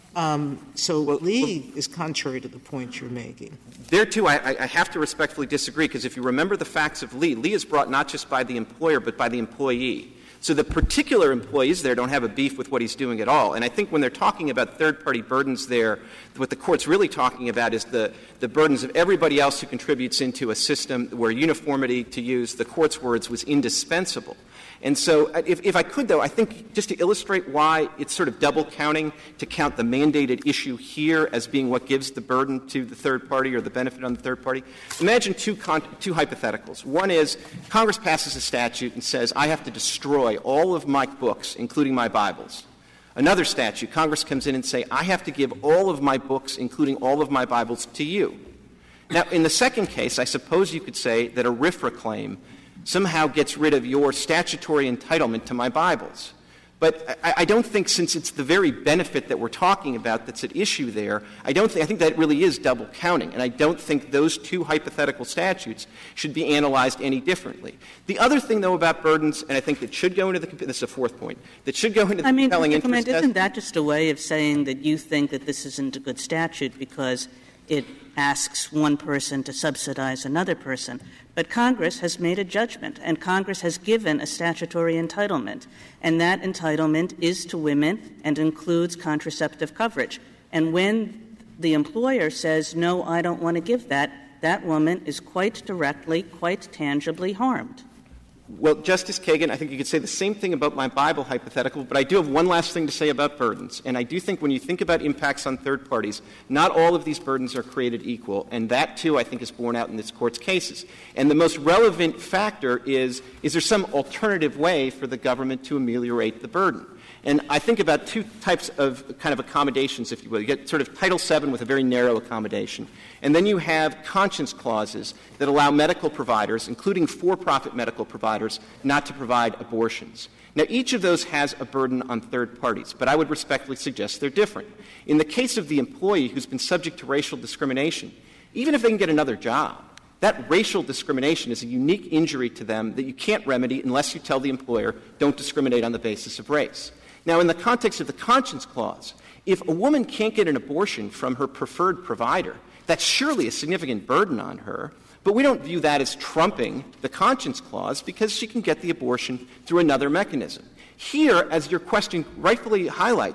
Um, so well, Lee well, is contrary to the point you're making. There, too, I, I have to respectfully disagree, because if you remember the facts of Lee, Lee is brought not just by the employer but by the employee. So the particular employees there don't have a beef with what he's doing at all. And I think when they're talking about third-party burdens there, what the Court's really talking about is the, the burdens of everybody else who contributes into a system where uniformity, to use the Court's words, was indispensable. And so if, if I could, though, I think just to illustrate why it's sort of double counting to count the mandated issue here as being what gives the burden to the third party or the benefit on the third party, imagine two, con- two hypotheticals. One is Congress passes a statute and says, I have to destroy all of my books, including my Bibles. Another statute, Congress comes in and say, I have to give all of my books, including all of my Bibles, to you. Now, in the second case, I suppose you could say that a RFRA claim somehow gets rid of your statutory entitlement to my Bibles. But I, I don't think, since it's the very benefit that we're talking about that's at issue there, I don't think, I think that really is double counting, and I don't think those two hypothetical statutes should be analyzed any differently. The other thing, though, about burdens, and I think that should go into the, this is a fourth point, that should go into the I mean, compelling interest interest test. Isn't that just a way of saying that you think that this isn't a good statute because it asks one person to subsidize another person? But Congress has made a judgment, and Congress has given a statutory entitlement, and that entitlement is to women and includes contraceptive coverage. And when the employer says, no, I don't want to give that, that woman is quite directly, quite tangibly harmed. Well, Justice Kagan, I think you could say the same thing about my Bible hypothetical, but I do have one last thing to say about burdens. And I do think when you think about impacts on third parties, not all of these burdens are created equal. And that, too, I think is borne out in this Court's cases. And the most relevant factor is, is there some alternative way for the government to ameliorate the burden? And I think about two types of kind of accommodations, if you will. You get sort of Title seven with a very narrow accommodation. And then you have conscience clauses that allow medical providers, including for-profit medical providers, not to provide abortions. Now, each of those has a burden on third parties, but I would respectfully suggest they're different. In the case of the employee who's been subject to racial discrimination, even if they can get another job, that racial discrimination is a unique injury to them that you can't remedy unless you tell the employer, don't discriminate on the basis of race. Now, in the context of the conscience clause, if a woman can't get an abortion from her preferred provider, that's surely a significant burden on her, but we don't view that as trumping the conscience clause because she can get the abortion through another mechanism. Here, as your question rightfully highlights,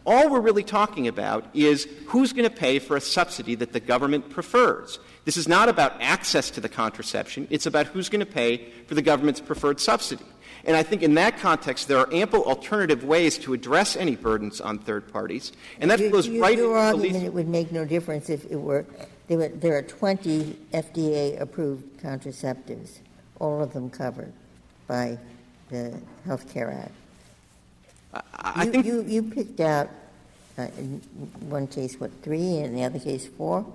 All we're really talking about is who's going to pay for a subsidy that the government prefers. This is not about access to the contraception. It's about who's going to pay for the government's preferred subsidy. And I think in that context, there are ample alternative ways to address any burdens on third parties. And that you, goes you, right your into argument the least. It would make no difference if it were there, were there are twenty F D A-approved contraceptives, all of them covered by the Health Care Act. I you, think you, you picked out, uh, in one case, what, three, and in the other case, four?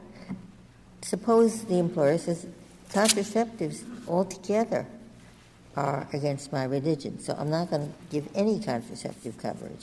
Suppose the employer says contraceptives altogether are against my religion, so I'm not going to give any contraceptive coverage.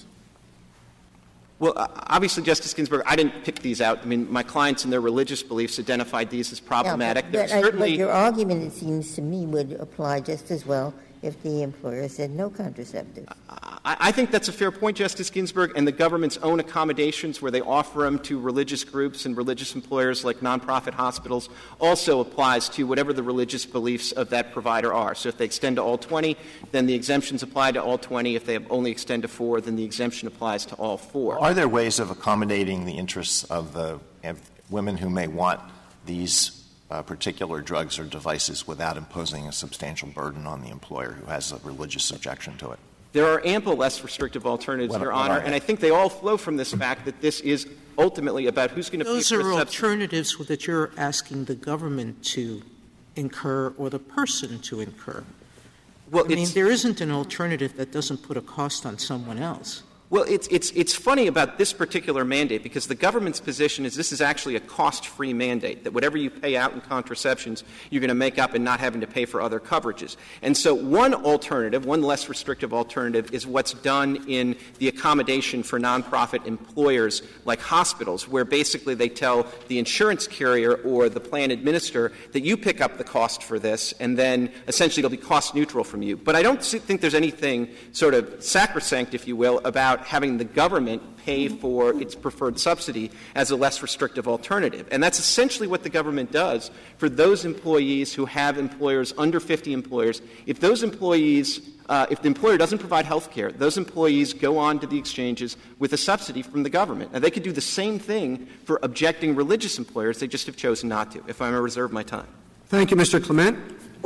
Well, obviously, Justice Ginsburg, I didn't pick these out. I mean, my clients and their religious beliefs identified these as problematic. Yeah, but, but, certainly, I, but your argument, it seems to me, would apply just as well if the employer said no contraceptives. I, I think that's a fair point, Justice Ginsburg, and the government's own accommodations where they offer them to religious groups and religious employers like nonprofit hospitals also applies to whatever the religious beliefs of that provider are. So if they extend to all twenty, then the exemptions apply to all twenty. If they only extend to four, then the exemption applies to all four. Are there ways of accommodating the interests of the of women who may want these Uh, particular drugs or devices without imposing a substantial burden on the employer who has a religious objection to it? There are ample less restrictive alternatives, what, Your what Honor, and I think they all flow from this fact that this is ultimately about who's going to pay Those for are a subsidy. alternatives that you're asking the government to incur or the person to incur. Well, I mean, there isn't an alternative that doesn't put a cost on someone else. Well, it's, it's, it's funny about this particular mandate because the government's position is this is actually a cost-free mandate, that whatever you pay out in contraceptions, you're going to make up and not having to pay for other coverages. And so one alternative, one less restrictive alternative, is what's done in the accommodation for nonprofit employers like hospitals, where basically they tell the insurance carrier or the plan administrator that you pick up the cost for this, and then essentially it'll be cost-neutral from you. But I don't think there's anything sort of sacrosanct, if you will, about having the government pay for its preferred subsidy as a less restrictive alternative. And that's essentially what the government does for those employees who have employers under fifty employers. If those employees, uh, if the employer doesn't provide health care, those employees go on to the exchanges with a subsidy from the government. Now, they could do the same thing for objecting religious employers. They just have chosen not to. If I may reserve my time. Thank you, Mister Clement.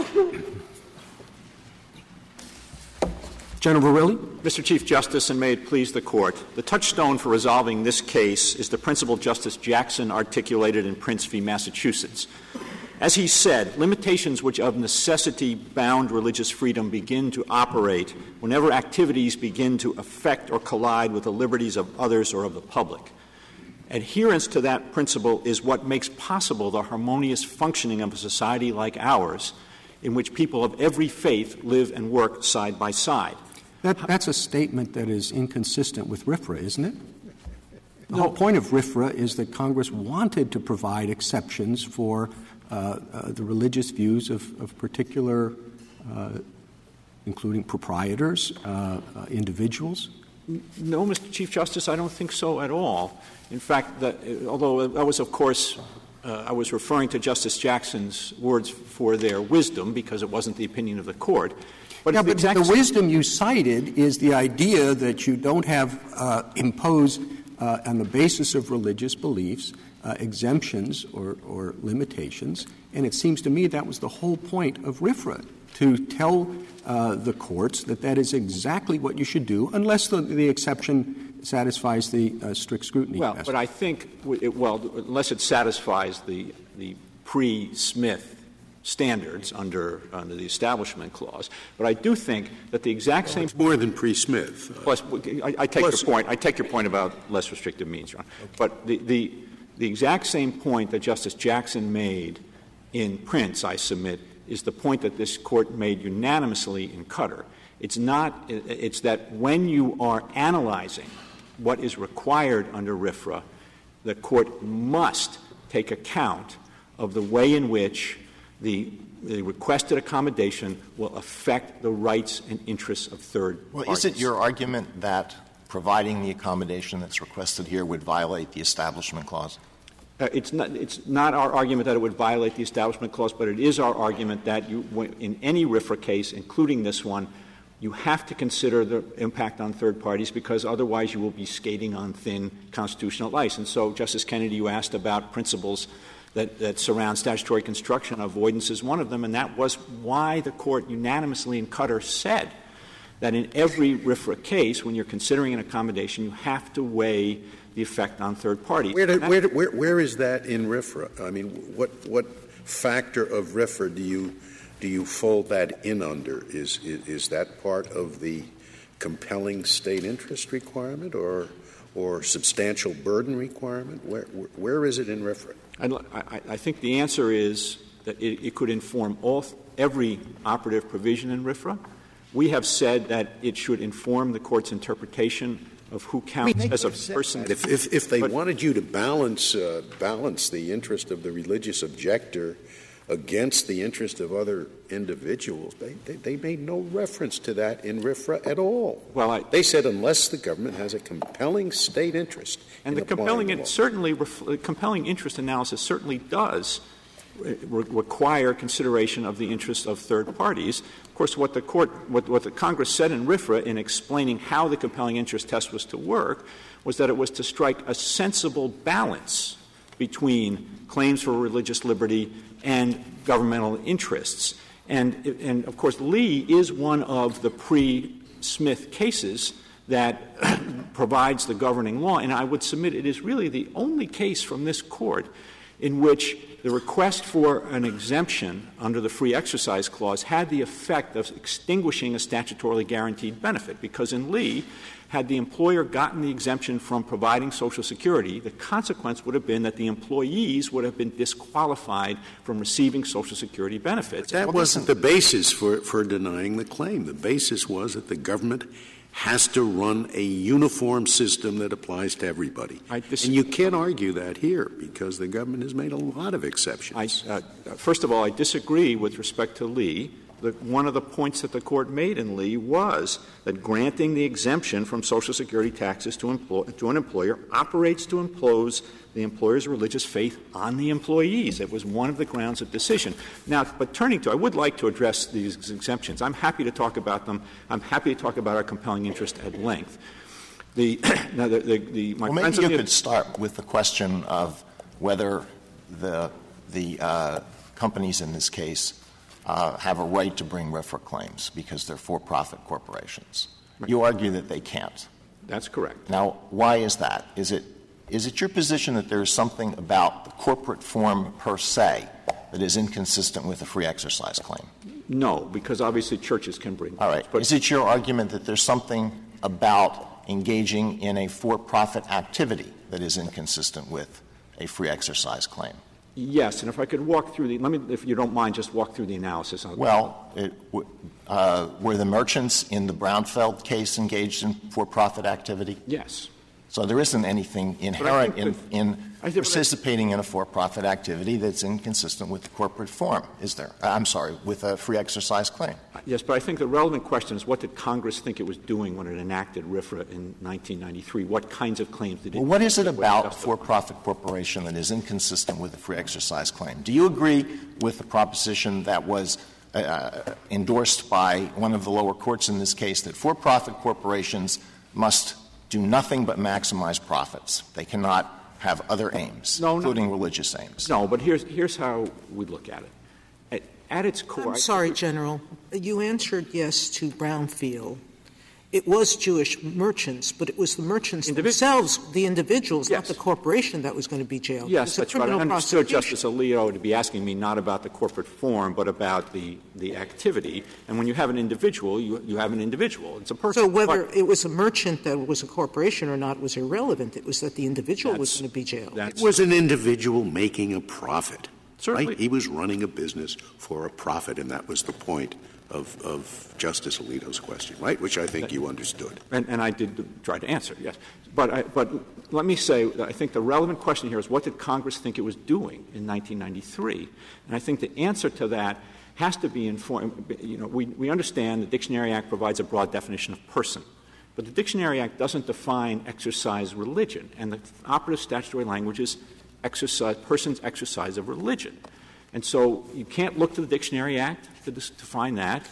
General Verrilli. Mister Chief Justice, and may it please the Court, the touchstone for resolving this case is the principle Justice Jackson articulated in Prince v. Massachusetts. As he said, limitations which of necessity bound religious freedom begin to operate whenever activities begin to affect or collide with the liberties of others or of the public. Adherence to that principle is what makes possible the harmonious functioning of a society like ours, in which people of every faith live and work side by side. That, that's a statement that is inconsistent with RFRA, isn't it? The No. whole point of RFRA is that Congress wanted to provide exceptions for uh, uh, the religious views of, of particular, uh, including proprietors, uh, uh, individuals. No, Mister Chief Justice, I don't think so at all. In fact, that, although that was, of course, uh, I was referring to Justice Jackson's words for their wisdom because it wasn't the opinion of the Court. But yeah, the, but the wisdom you cited is the idea that you don't have uh, impose uh, on the basis of religious beliefs uh, exemptions or, or limitations, and it seems to me that was the whole point of RFRA, to tell uh, the courts that that is exactly what you should do, unless the, the exception satisfies the uh, strict scrutiny Well, test. but I think, it, well, unless it satisfies the, the pre-Smith standards under, under the Establishment Clause. But I do think that the exact well, same it's more than pre-Smith. Uh, plus, I, I take plus, your point. I take your point about less restrictive means, John. Okay. But the, the the exact same point that Justice Jackson made in Prince, I submit, is the point that this Court made unanimously in Cutter. It's not. It's that when you are analyzing what is required under RFRA, the Court must take account of the way in which The, the requested accommodation will affect the rights and interests of third well, parties. Is it your argument that providing the accommodation that's requested here would violate the Establishment Clause? Uh, it's not, it's not our argument that it would violate the Establishment Clause, but it is our argument that you, in any RFRA case, including this one, you have to consider the impact on third parties because otherwise you will be skating on thin constitutional ice. And so, Justice Kennedy, you asked about principles that, that surround statutory construction. Avoidance is one of them, and that was why the Court unanimously in Cutter said that in every RFRA case, when you're considering an accommodation, you have to weigh the effect on third parties. Where, do, where, where, where is that in RFRA? I mean, what, what factor of RFRA do you do you fold that in under? Is, is is that part of the compelling state interest requirement or or substantial burden requirement? Where where, where is it in RFRA? I, I think the answer is that it, it could inform all every operative provision in RFRA. We have said that it should inform the Court's interpretation of who counts as a person. If, if, if they but, wanted you to balance uh, balance the interest of the religious objector against the interest of other individuals, they, they, they made no reference to that in RFRA at all. Well, I, they said unless the government has a compelling state interest. And the compelling the certainly ref, compelling interest analysis certainly does re- require consideration of the interests of third parties. Of course, what the court, what, what the Congress said in RFRA in explaining how the compelling interest test was to work was that it was to strike a sensible balance between claims for religious liberty and governmental interests. And, and of course, Lee is one of the pre-Smith cases that provides the governing law, and I would submit it is really the only case from this Court in which the request for an exemption under the Free Exercise Clause had the effect of extinguishing a statutorily guaranteed benefit, because in Lee, had the employer gotten the exemption from providing Social Security, the consequence would have been that the employees would have been disqualified from receiving Social Security benefits. But that wasn't the basis for, for denying the claim. The basis was that the government has to run a uniform system that applies to everybody. I, and you can't argue that here because the government has made a lot of exceptions. I, uh, first of all, I disagree with respect to Lee. The, one of the points that the Court made in Lee was that granting the exemption from Social Security taxes to, employ, to an employer operates to impose the employer's religious faith on the employees. It was one of the grounds of decision. Now, but turning to, I would like to address these exemptions. I'm happy to talk about them. I'm happy to talk about our compelling interest at length. The, now the, the, the, my well, friends maybe you the, could start with the question of whether the, the uh, companies in this case Uh, have a right to bring RFRA claims because they're for-profit corporations. Right. You argue that they can't. That's correct. Now, why is that? Is it is it your position that there is something about the corporate form per se that is inconsistent with a free exercise claim? No, because obviously churches can bring. All right. But is it your argument that there's something about engaging in a for-profit activity that is inconsistent with a free exercise claim? Yes, and if I could walk through the — let me, if you don't mind, just walk through the analysis. Well, it, uh, were the merchants in the Brownfeld case engaged in for-profit activity? Yes. So there isn't anything inherent in, that, in participating in a for-profit activity that's inconsistent with the corporate form, is there? I'm sorry, with a free exercise claim. Yes, but I think the relevant question is what did Congress think it was doing when it enacted RFRA in nineteen ninety-three? What kinds of claims did it — Well, what is it about a for-profit corporation that is inconsistent with the free exercise claim? Do you agree with the proposition that was uh, endorsed by one of the lower courts in this case that for-profit corporations must do nothing but maximize profits? They cannot have other aims, no, including no. religious aims. No, but here's, here's how we look at it. At, at its core — I'm sorry, General. You answered yes to Brownfield. It was Jewish merchants, but it was the merchants Individ- themselves, the individuals, yes. not the corporation that was going to be jailed. Yes, that's right. I understood Justice Alito to be asking me not about the corporate form, but about the, the activity. And when you have an individual, you, you have an individual. It's a person. So whether but, it was a merchant that was a corporation or not was irrelevant. It was that the individual was going to be jailed. It was an individual making a profit. Certainly. Right? He was running a business for a profit, and that was the point of, of Justice Alito's question, right, which I think you understood. And, and I did try to answer, yes. But, I, but let me say, I think the relevant question here is what did Congress think it was doing in nineteen ninety-three? And I think the answer to that has to be informed. You know, we, we understand the Dictionary Act provides a broad definition of person. But the Dictionary Act doesn't define exercise religion. And the operative statutory language is exercise, person's exercise of religion. And so you can't look to the Dictionary Act to, dis- to find that.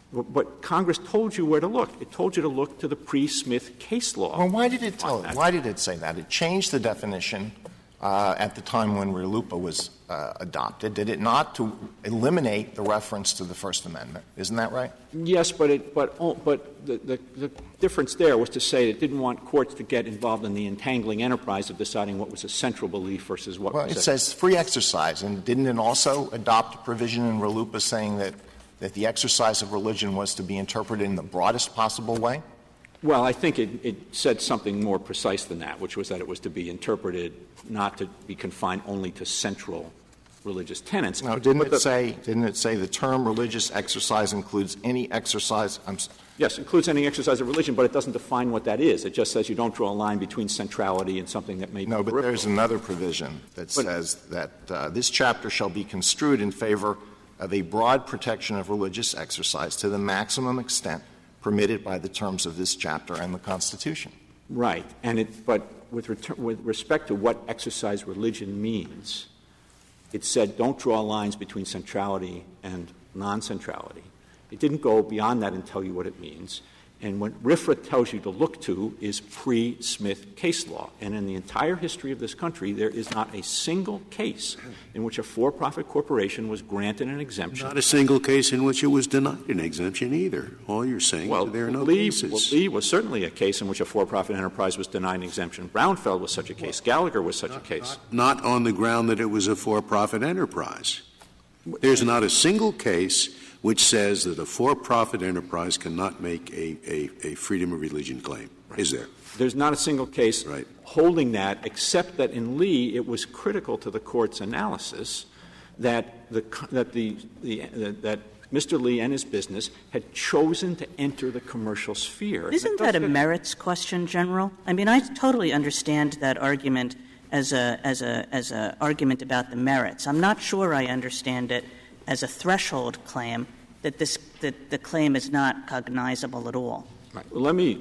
But Congress told you where to look. It told you to look to the pre-Smith case law. Well, why did it tell it? Why did it say that? It changed the definition uh, at the time when RLUIPA was uh, adopted, did it not, to eliminate the reference to the First Amendment? Isn't that right? Yes, but it, but oh, but the, the, the difference there was to say it didn't want courts to get involved in the entangling enterprise of deciding what was a central belief versus what well, was it a, says free exercise, and didn't it also adopt a provision in RLUIPA saying that that the exercise of religion was to be interpreted in the broadest possible way? Well, I think it, it said something more precise than that, which was that it was to be interpreted not to be confined only to central religious tenets. No, didn't but it the, say? Didn't it say the term religious exercise includes any exercise? I'm s- yes, includes any exercise of religion, but it doesn't define what that is. It just says you don't draw a line between centrality and something that may be no. But peripheral. there's another provision that but, says that uh, this chapter shall be construed in favor of a broad protection of religious exercise to the maximum extent permitted by the terms of this chapter and the Constitution. Right, and it, but with, retur- with respect to what exercise religion means, it said don't draw lines between centrality and non-centrality. It didn't go beyond that and tell you what it means. And what R F R A tells you to look to is pre-Smith case law. And in the entire history of this country, there is not a single case in which a for-profit corporation was granted an exemption. Not a single case in which it was denied an exemption either. All you're saying well, is there are no Lee, cases. Well, Lee was certainly a case in which a for-profit enterprise was denied an exemption. Brownfeld was such a case. Gallagher was such not, a case. Not, not on the ground that it was a for-profit enterprise. There's not a single case which says that a for-profit enterprise cannot make a, a, a freedom of religion claim. Right. Is there? There's not a single case right. holding that, except that in Lee it was critical to the Court's analysis that the that the, the, the that Mister Lee and his business had chosen to enter the commercial sphere. Isn't that a merits question, General? I mean, I totally understand that argument as a as a as a argument about the merits. I'm not sure I understand it as a threshold claim that this that the claim is not cognizable at all. Right. Well, let me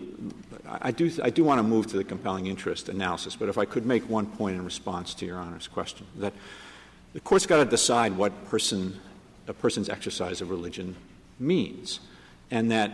I do I do want to move to the compelling interest analysis, but if I could make one point in response to Your Honor's question, that the Court's got to decide what person a person's exercise of religion means, and that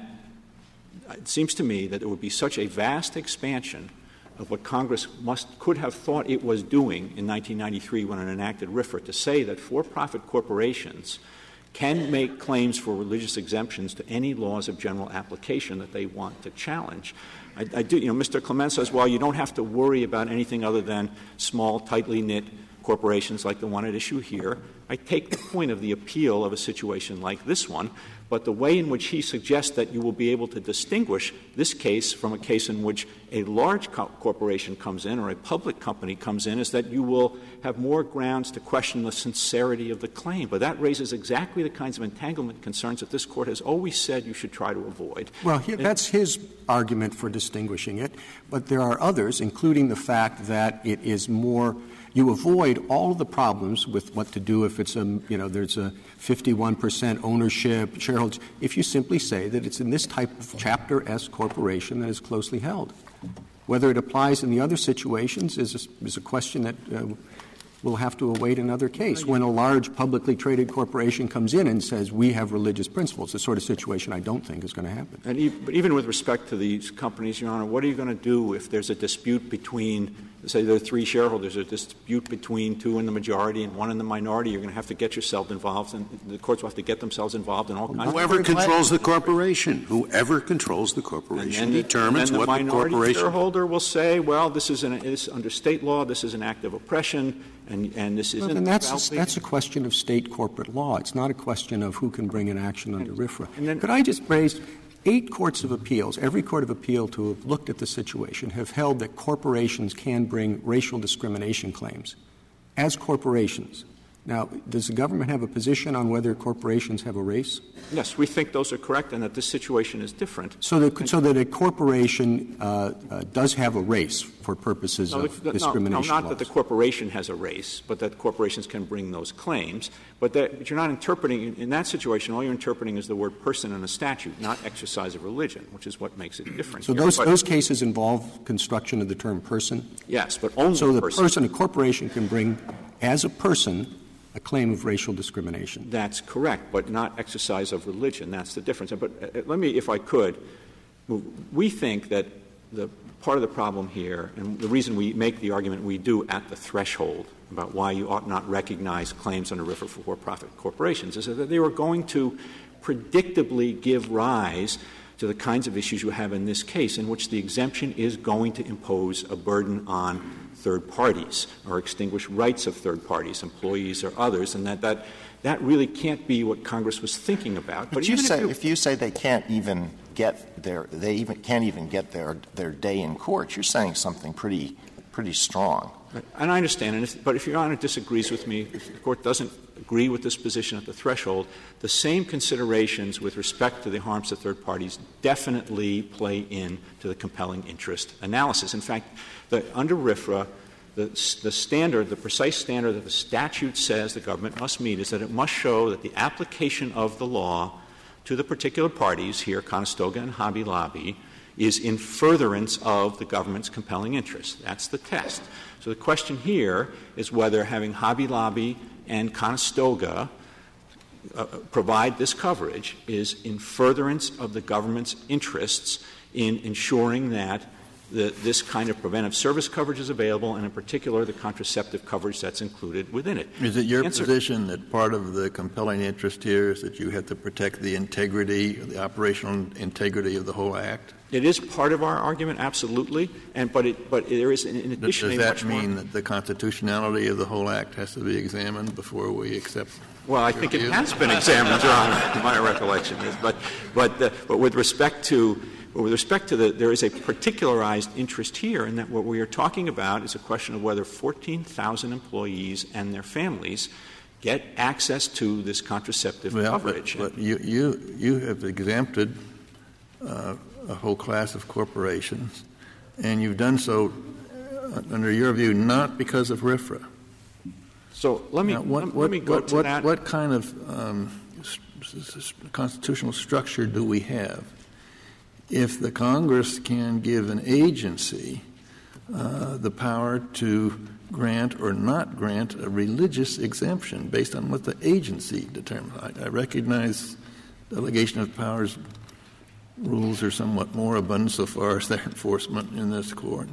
it seems to me that there would be such a vast expansion of what Congress must could have thought it was doing in nineteen ninety-three when it enacted R F R A to say that for-profit corporations can make claims for religious exemptions to any laws of general application that they want to challenge. I, I do, you know, Mister Clement says, well, you don't have to worry about anything other than small, tightly knit corporations like the one at issue here. I take the point of the appeal of a situation like this one, but the way in which he suggests that you will be able to distinguish this case from a case in which a large co- corporation comes in or a public company comes in is that you will have more grounds to question the sincerity of the claim. But that raises exactly the kinds of entanglement concerns that this Court has always said you should try to avoid. Well, he, that's his argument for distinguishing it, but there are others, including the fact that it is more — you avoid all of the problems with what to do if it's a, you know, there's a fifty-one percent ownership, shareholders, if you simply say that it's in this type of Chapter S corporation that is closely held. Whether it applies in the other situations is a, is a question that uh, we'll have to await another case. When a large publicly traded corporation comes in and says we have religious principles, the sort of situation I don't think is going to happen. And even, but even with respect to these companies, Your Honor, what are you going to do if there's a dispute between, say there are three shareholders, a dispute between two in the majority and one in the minority? You're going to have to get yourself involved, and the courts will have to get themselves involved in all kinds Whoever of controls the corporation, whoever controls the corporation and, and determines the, and what the the minority corporation. shareholder will say, well, this is an, it's under state law, this is an act of oppression, and, and this isn't. Well, and that's a, that's a question of state corporate law. It's not a question of who can bring an action under R F R A. Then, Could I just raise eight courts of appeals, every court of appeal to have looked at the situation, have held that corporations can bring racial discrimination claims as corporations. Now, does the government have a position on whether corporations have a race? Yes, we think those are correct and that this situation is different. So that, so that a corporation uh, uh, does have a race for purposes no, of no, discrimination No, not laws. that the corporation has a race, but that corporations can bring those claims. But, that, but you're not interpreting, in, in that situation, all you're interpreting is the word person in a statute, not exercise of religion, which is what makes it different. So here. those, but, those cases involve construction of the term person? Yes, but only So the person. person, a corporation can bring, as a person, a claim of racial discrimination. That's correct, but not exercise of religion. That's the difference. But uh, let me, if I could, we think that the part of the problem here, and the reason we make the argument we do at the threshold about why you ought not recognize claims under RFRA for for-profit corporations, is that they were going to predictably give rise to the kinds of issues you have in this case, in which the exemption is going to impose a burden on third parties or extinguish rights of third parties, employees or others, and that that, that really can't be what Congress was thinking about. But, but you say, if, you, if you say they can't even get their they even can't even get their their day in court, you're saying something pretty pretty strong. And I understand, and if, but if Your Honor disagrees with me, if the Court doesn't agree with this position at the threshold, the same considerations with respect to the harms to third parties definitely play in to the compelling interest analysis. In fact, the, under RFRA, the, the standard, the precise standard that the statute says the government must meet is that it must show that the application of the law to the particular parties, here Conestoga and Hobby Lobby, is in furtherance of the government's compelling interest. That's the test. So the question here is whether having Hobby Lobby and Conestoga uh, provide this coverage is in furtherance of the government's interests in ensuring that the, this kind of preventive service coverage is available, and in particular the contraceptive coverage that's included within it. Is it your Answer. position that part of the compelling interest here is that you have to protect the integrity, the operational integrity of the whole Act? It is part of our argument, absolutely, and but it, but there is, in, in addition, does that much mean more, that the constitutionality of the whole Act has to be examined before we accept? Well, I think view? It has been examined, Your Honor. My recollection is, but but uh, but with respect to with respect to the, there is a particularized interest here, in that what we are talking about is a question of whether fourteen thousand employees and their families get access to this contraceptive well, coverage. But, but you you you have exempted Uh, a whole class of corporations, and you've done so, uh, under your view, not because of RFRA. So let me, now, what, let, what, let me go what, to what, that. What kind of um, s- s- constitutional structure do we have if the Congress can give an agency uh, the power to grant or not grant a religious exemption based on what the agency determines? I, I recognize delegation of powers rules are somewhat more abundant so far as their enforcement in this court.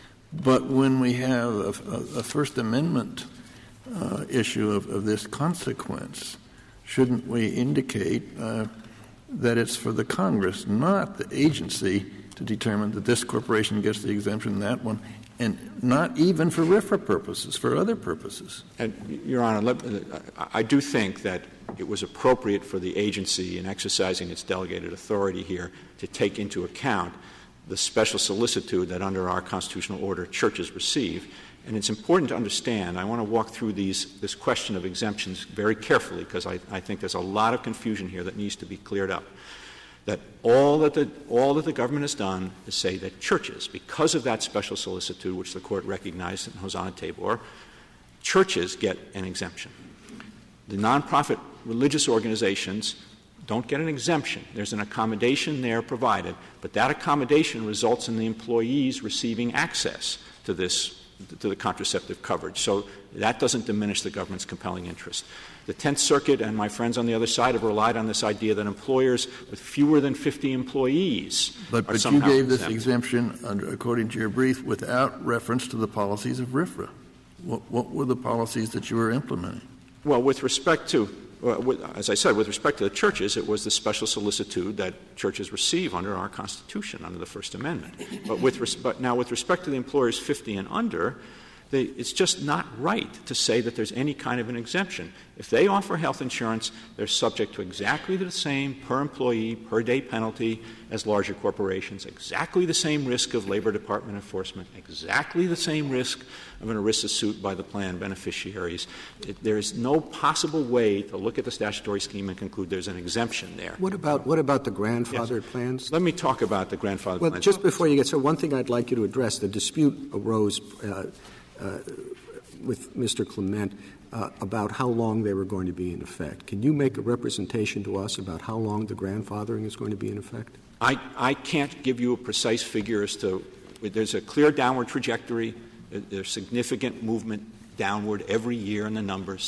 But when we have a, a, a First Amendment uh, issue of, of this consequence, shouldn't we indicate uh, that it's for the Congress, not the agency, to determine that this corporation gets the exemption, that one, and not even for RFRA purposes, for other purposes? And, Your Honor, let, I do think that it was appropriate for the agency, in exercising its delegated authority here, to take into account the special solicitude that under our constitutional order churches receive. And it's important to understand, I want to walk through these, this question of exemptions very carefully, because I, I think there's a lot of confusion here that needs to be cleared up. That all that the all that the government has done is say that churches, because of that special solicitude which the Court recognized in Hosanna Tabor, churches get an exemption. The nonprofit religious organizations don't get an exemption. There's an accommodation there provided, but that accommodation results in the employees receiving access to this, to the contraceptive coverage. So that doesn't diminish the government's compelling interest. The Tenth Circuit and my friends on the other side have relied on this idea that employers with fewer than fifty employees but, are but somehow you gave this exempt. exemption, under, according to your brief, without reference to the policies of RFRA. What, what were the policies that you were implementing? Well, with respect to, uh, with, as I said, with respect to the churches, it was the special solicitude that churches receive under our Constitution, under the First Amendment. But with res- but now, with respect to the employers fifty and under, they, it's just not right to say that there's any kind of an exemption. If they offer health insurance, they're subject to exactly the same per-employee, per-day penalty as larger corporations, exactly the same risk of Labor Department enforcement, exactly the same risk of an ERISA suit by the plan beneficiaries. It, there is no possible way to look at the statutory scheme and conclude there's an exemption there. What about what about the grandfathered yes. plans? Let me talk about the grandfathered well, plans. Just before you get so, one thing I'd like you to address: the dispute arose uh, uh, with Mister Clement uh, about how long they were going to be in effect. Can you make a representation to us about how long the grandfathering is going to be in effect? I, I can't give you a precise figure as to — there's a clear downward trajectory. There's significant movement downward every year in the numbers.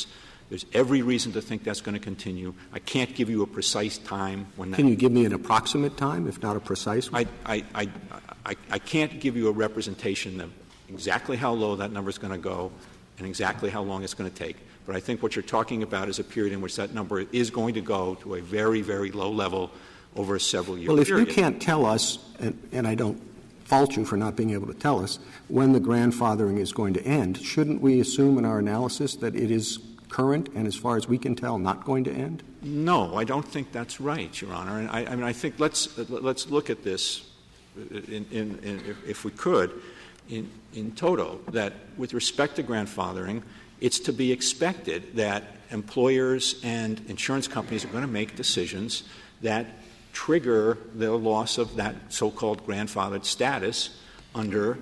There's every reason to think that's going to continue. I can't give you a precise time when that. Can you give me an approximate time, if not a precise one? I, I, I, I, I can't give you a representation of exactly how low that number is going to go and exactly how long it's going to take. But I think what you're talking about is a period in which that number is going to go to a very, very low level over a several-year period. Well, if period. you can't tell us, and, and I don't fault you for not being able to tell us, when the grandfathering is going to end, shouldn't we assume in our analysis that it is current and, as far as we can tell, not going to end? No, I don't think that's right, Your Honor. And I, I mean, I think let's let's look at this, in, in, in, if we could, in, in toto, that with respect to grandfathering, it's to be expected that employers and insurance companies are going to make decisions that trigger the loss of that so-called grandfathered status under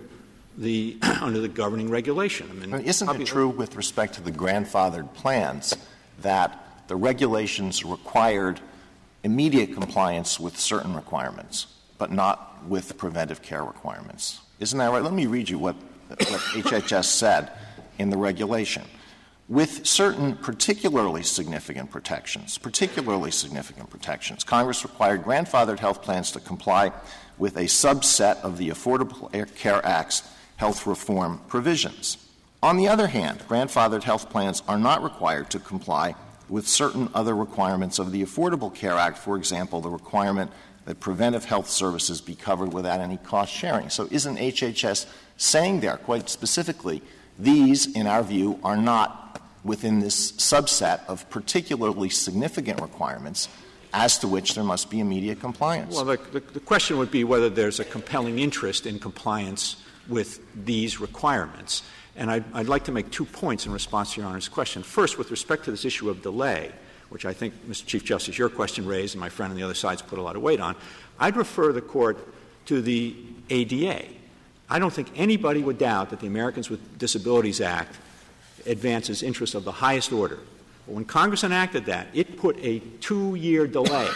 the under the governing regulation. I mean, I mean, isn't it true with respect to the grandfathered plans that the regulations required immediate compliance with certain requirements, but not with preventive care requirements? Isn't that right? Let me read you what, what H H S said in the regulation. With certain particularly significant protections, particularly significant protections, Congress required grandfathered health plans to comply with a subset of the Affordable Care Act's health reform provisions. On the other hand, grandfathered health plans are not required to comply with certain other requirements of the Affordable Care Act, for example, the requirement that preventive health services be covered without any cost sharing. So isn't H H S saying there quite specifically, these, in our view, are not within this subset of particularly significant requirements as to which there must be immediate compliance? Well, the, the, the question would be whether there's a compelling interest in compliance with these requirements. And I'd, I'd like to make two points in response to Your Honor's question. First, with respect to this issue of delay, which I think, Mister Chief Justice, your question raised and my friend on the other side's put a lot of weight on, I'd refer the Court to the A D A. I don't think anybody would doubt that the Americans with Disabilities Act advances interests of the highest order. But when Congress enacted that, it put a two-year delay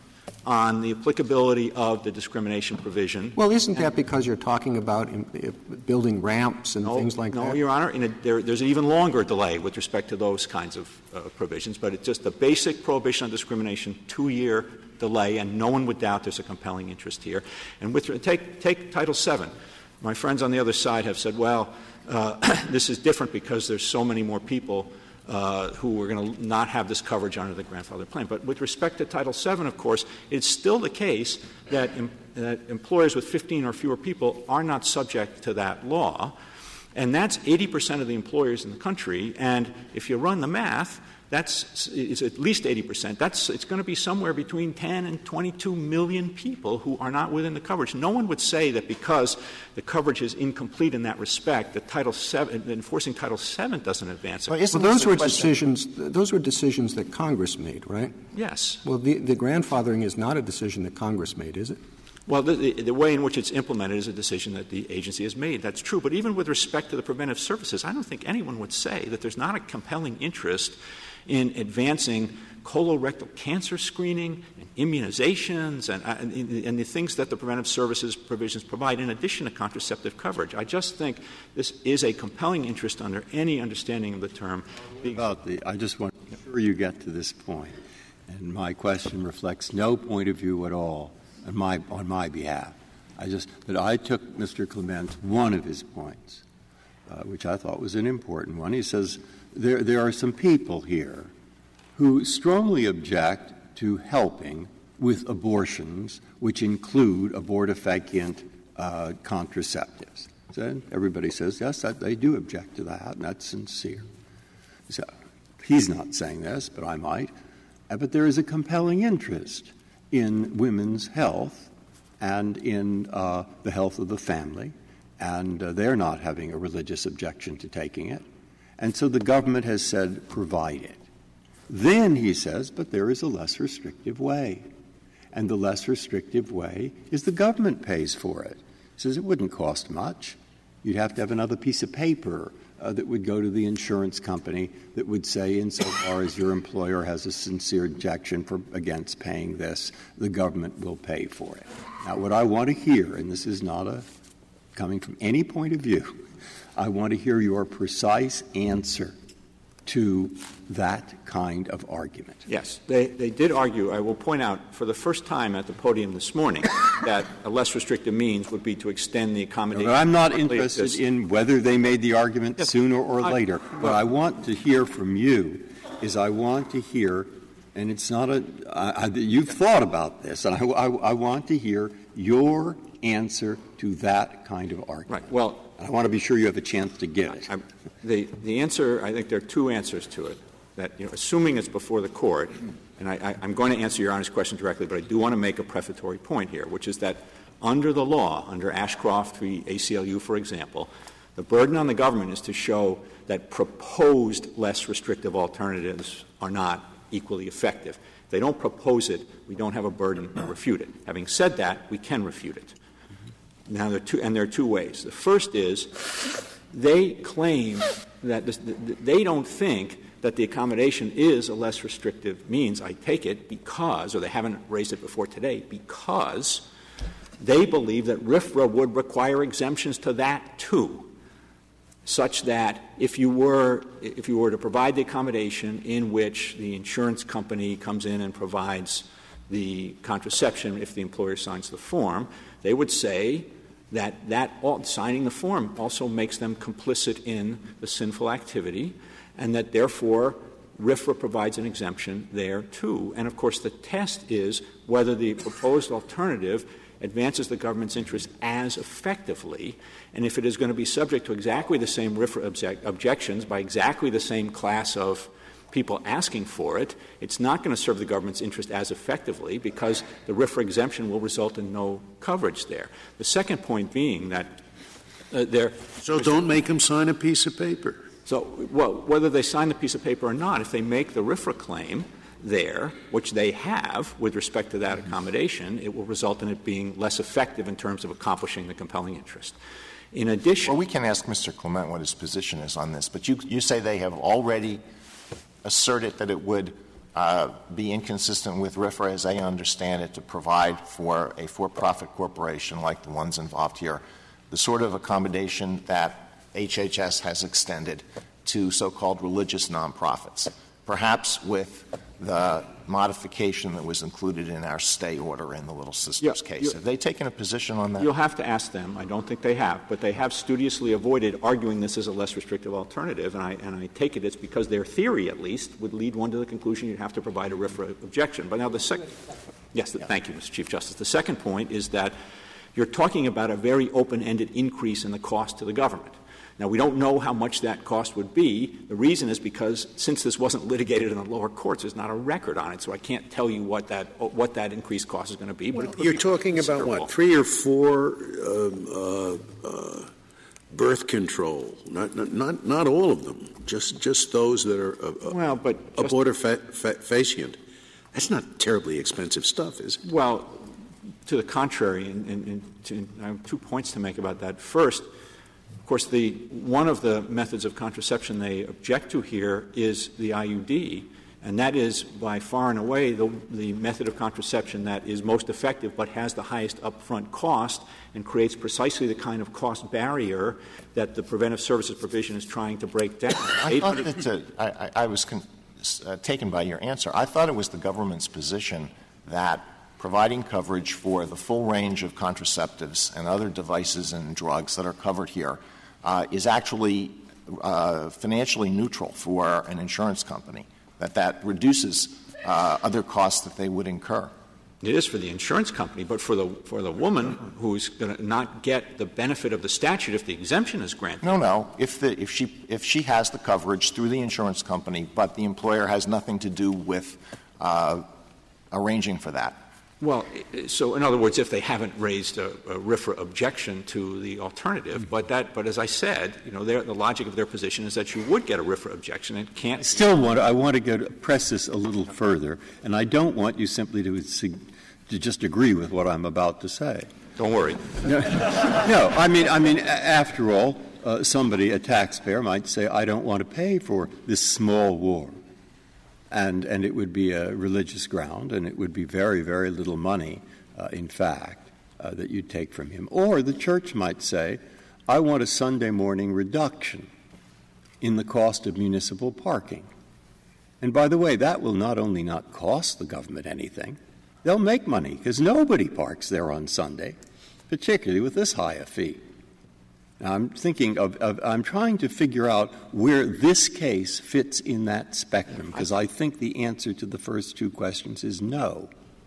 on the applicability of the discrimination provision. Well, isn't that because you're talking about in, uh, building ramps and no, things like no, that? No, Your Honor. In a, there, there's an even longer delay with respect to those kinds of uh, provisions, but it's just the basic prohibition on discrimination, two-year delay, and no one would doubt there's a compelling interest here. And with take, take Title seven. My friends on the other side have said, well, uh, this is different because there's so many more people Uh, who are going to not have this coverage under the grandfather plan. But with respect to Title seven, of course, it's still the case that, em- that employers with fifteen or fewer people are not subject to that law. And that's eighty percent of the employers in the country. And if you run the math, that's it's at least eighty percent. That's it's going to be somewhere between ten and twenty-two million people who are not within the coverage. No one would say that because the coverage is incomplete in that respect, that Title seven, enforcing Title seven doesn't advance it. Well, well those were decisions. Those were decisions that Congress made, right? Yes. Well, the, the grandfathering is not a decision that Congress made, is it? Well, the, the, the way in which it's implemented is a decision that the agency has made. That's true. But even with respect to the preventive services, I don't think anyone would say that there's not a compelling interest in advancing colorectal cancer screening and immunizations and, uh, and, and the things that the preventive services provisions provide in addition to contraceptive coverage. I just think this is a compelling interest under any understanding of the term. About the, I just want to make sure you get to this point, and my question reflects no point of view at all on my, on my behalf. I just, but I took Mister Clement's one of his points, uh, which I thought was an important one. He says, There, there are some people here who strongly object to helping with abortions, which include abortifacient uh, contraceptives. So everybody says, yes, that, they do object to that, and that's sincere. So he's not saying this, but I might. Uh, but there is a compelling interest in women's health and in uh, the health of the family, and uh, they're not having a religious objection to taking it. And so the government has said, provide it. Then he says, but there is a less restrictive way. And the less restrictive way is the government pays for it. He says it wouldn't cost much. You'd have to have another piece of paper uh, that would go to the insurance company that would say, insofar as your employer has a sincere objection for, against paying this, the government will pay for it. Now, what I want to hear, and this is not a coming from any point of view, I want to hear your precise answer to that kind of argument. Yes, they, they did argue. I will point out for the first time at the podium this morning that a less restrictive means would be to extend the accommodation. But I'm not interested in whether they made the argument yes. sooner or I, later. What I want to hear from you is I want to hear, and it's not a I, I, you've thought about this, and I, I, I want to hear your answer to that kind of argument. Right. Well, I want to be sure you have a chance to give it. I, the the answer, I think there are two answers to it. That, you know, assuming it's before the court, and I, I, I'm going to answer Your Honor's question directly, but I do want to make a prefatory point here, which is that under the law, under Ashcroft v. A C L U, for example, the burden on the government is to show that proposed less restrictive alternatives are not equally effective. If they don't propose it, we don't have a burden to refute it. Having said that, we can refute it. Now, there are two, and there are two ways. The first is they claim that this, they don't think that the accommodation is a less restrictive means. I take it because, or they haven't raised it before today, because they believe that R I F R A would require exemptions to that too, such that if you were if you were to provide the accommodation in which the insurance company comes in and provides the contraception if the employer signs the form, they would say that that all, signing the form also makes them complicit in the sinful activity, and that therefore R I F R A provides an exemption there too. And of course the test is whether the proposed alternative advances the government's interest as effectively, and if it is going to be subject to exactly the same R I F R A obje- objections by exactly the same class of people asking for it, it's not going to serve the government's interest as effectively because the R I F R A exemption will result in no coverage there. The second point being that uh, there... So don't make them sign a piece of paper. So, well, whether they sign the piece of paper or not, if they make the R I F R A claim there, which they have with respect to that accommodation, it will result in it being less effective in terms of accomplishing the compelling interest. In addition... Well, we can ask Mister Clement what his position is on this, but you, you say they have already asserted that it would uh, be inconsistent with R I F R A as they understand it to provide for a for-profit corporation like the ones involved here the sort of accommodation that H H S has extended to so-called religious nonprofits, perhaps with the modification that was included in our stay order in the Little Sisters yeah, case. Have they taken a position on that? You'll have to ask them. I don't think they have. But they have studiously avoided arguing this as a less restrictive alternative, and I, and I take it it's because their theory, at least, would lead one to the conclusion you'd have to provide a R I F R A objection. But now the second — yes, yeah. Thank you, Mister Chief Justice. The second point is that you're talking about a very open-ended increase in the cost to the government. Now, we don't know how much that cost would be. The reason is because since this wasn't litigated in the lower courts, there's not a record on it, so I can't tell you what that what that increased cost is going to be. But well, you're talking about what, three or four um, uh, uh, birth control? Not, not not all of them. Just just those that are uh, well, but abortifacient. That's not terribly expensive stuff, is it? Well, to the contrary, and, and, and to, I have two points to make about that. First, of course, the one of the methods of contraception they object to here is the I U D, and that is by far and away the, the method of contraception that is most effective but has the highest upfront cost and creates precisely the kind of cost barrier that the preventive services provision is trying to break down. I thought that uh, I, I was con- uh, taken by your answer. I thought it was the government's position that providing coverage for the full range of contraceptives and other devices and drugs that are covered here uh, is actually uh, financially neutral for an insurance company, that that reduces uh, other costs that they would incur. It is for the insurance company, but for the for the woman who's going to not get the benefit of the statute if the exemption is granted. No, no. If the if she if she has the coverage through the insurance company, but the employer has nothing to do with uh, arranging for that. Well, so in other words, if they haven't raised a, a R I F R A objection to the alternative, but that, but as I said, you know, the logic of their position is that you would get a R I F R A objection. It can't. I still want to, I want to go to press this a little further, and I don't want you simply to to just agree with what I'm about to say. Don't worry. No, no I mean, I mean, after all, uh, somebody, a taxpayer, might say, "I don't want to pay for this small war." And, and it would be a religious ground, and it would be very, very little money, uh, in fact, uh, that you'd take from him. Or the church might say, I want a Sunday morning reduction in the cost of municipal parking. And by the way, that will not only not cost the government anything, they'll make money because nobody parks there on Sunday, particularly with this high a fee. Now, I'm thinking of, of I'm trying to figure out where this case fits in that spectrum, because I think the answer to the first two questions is no.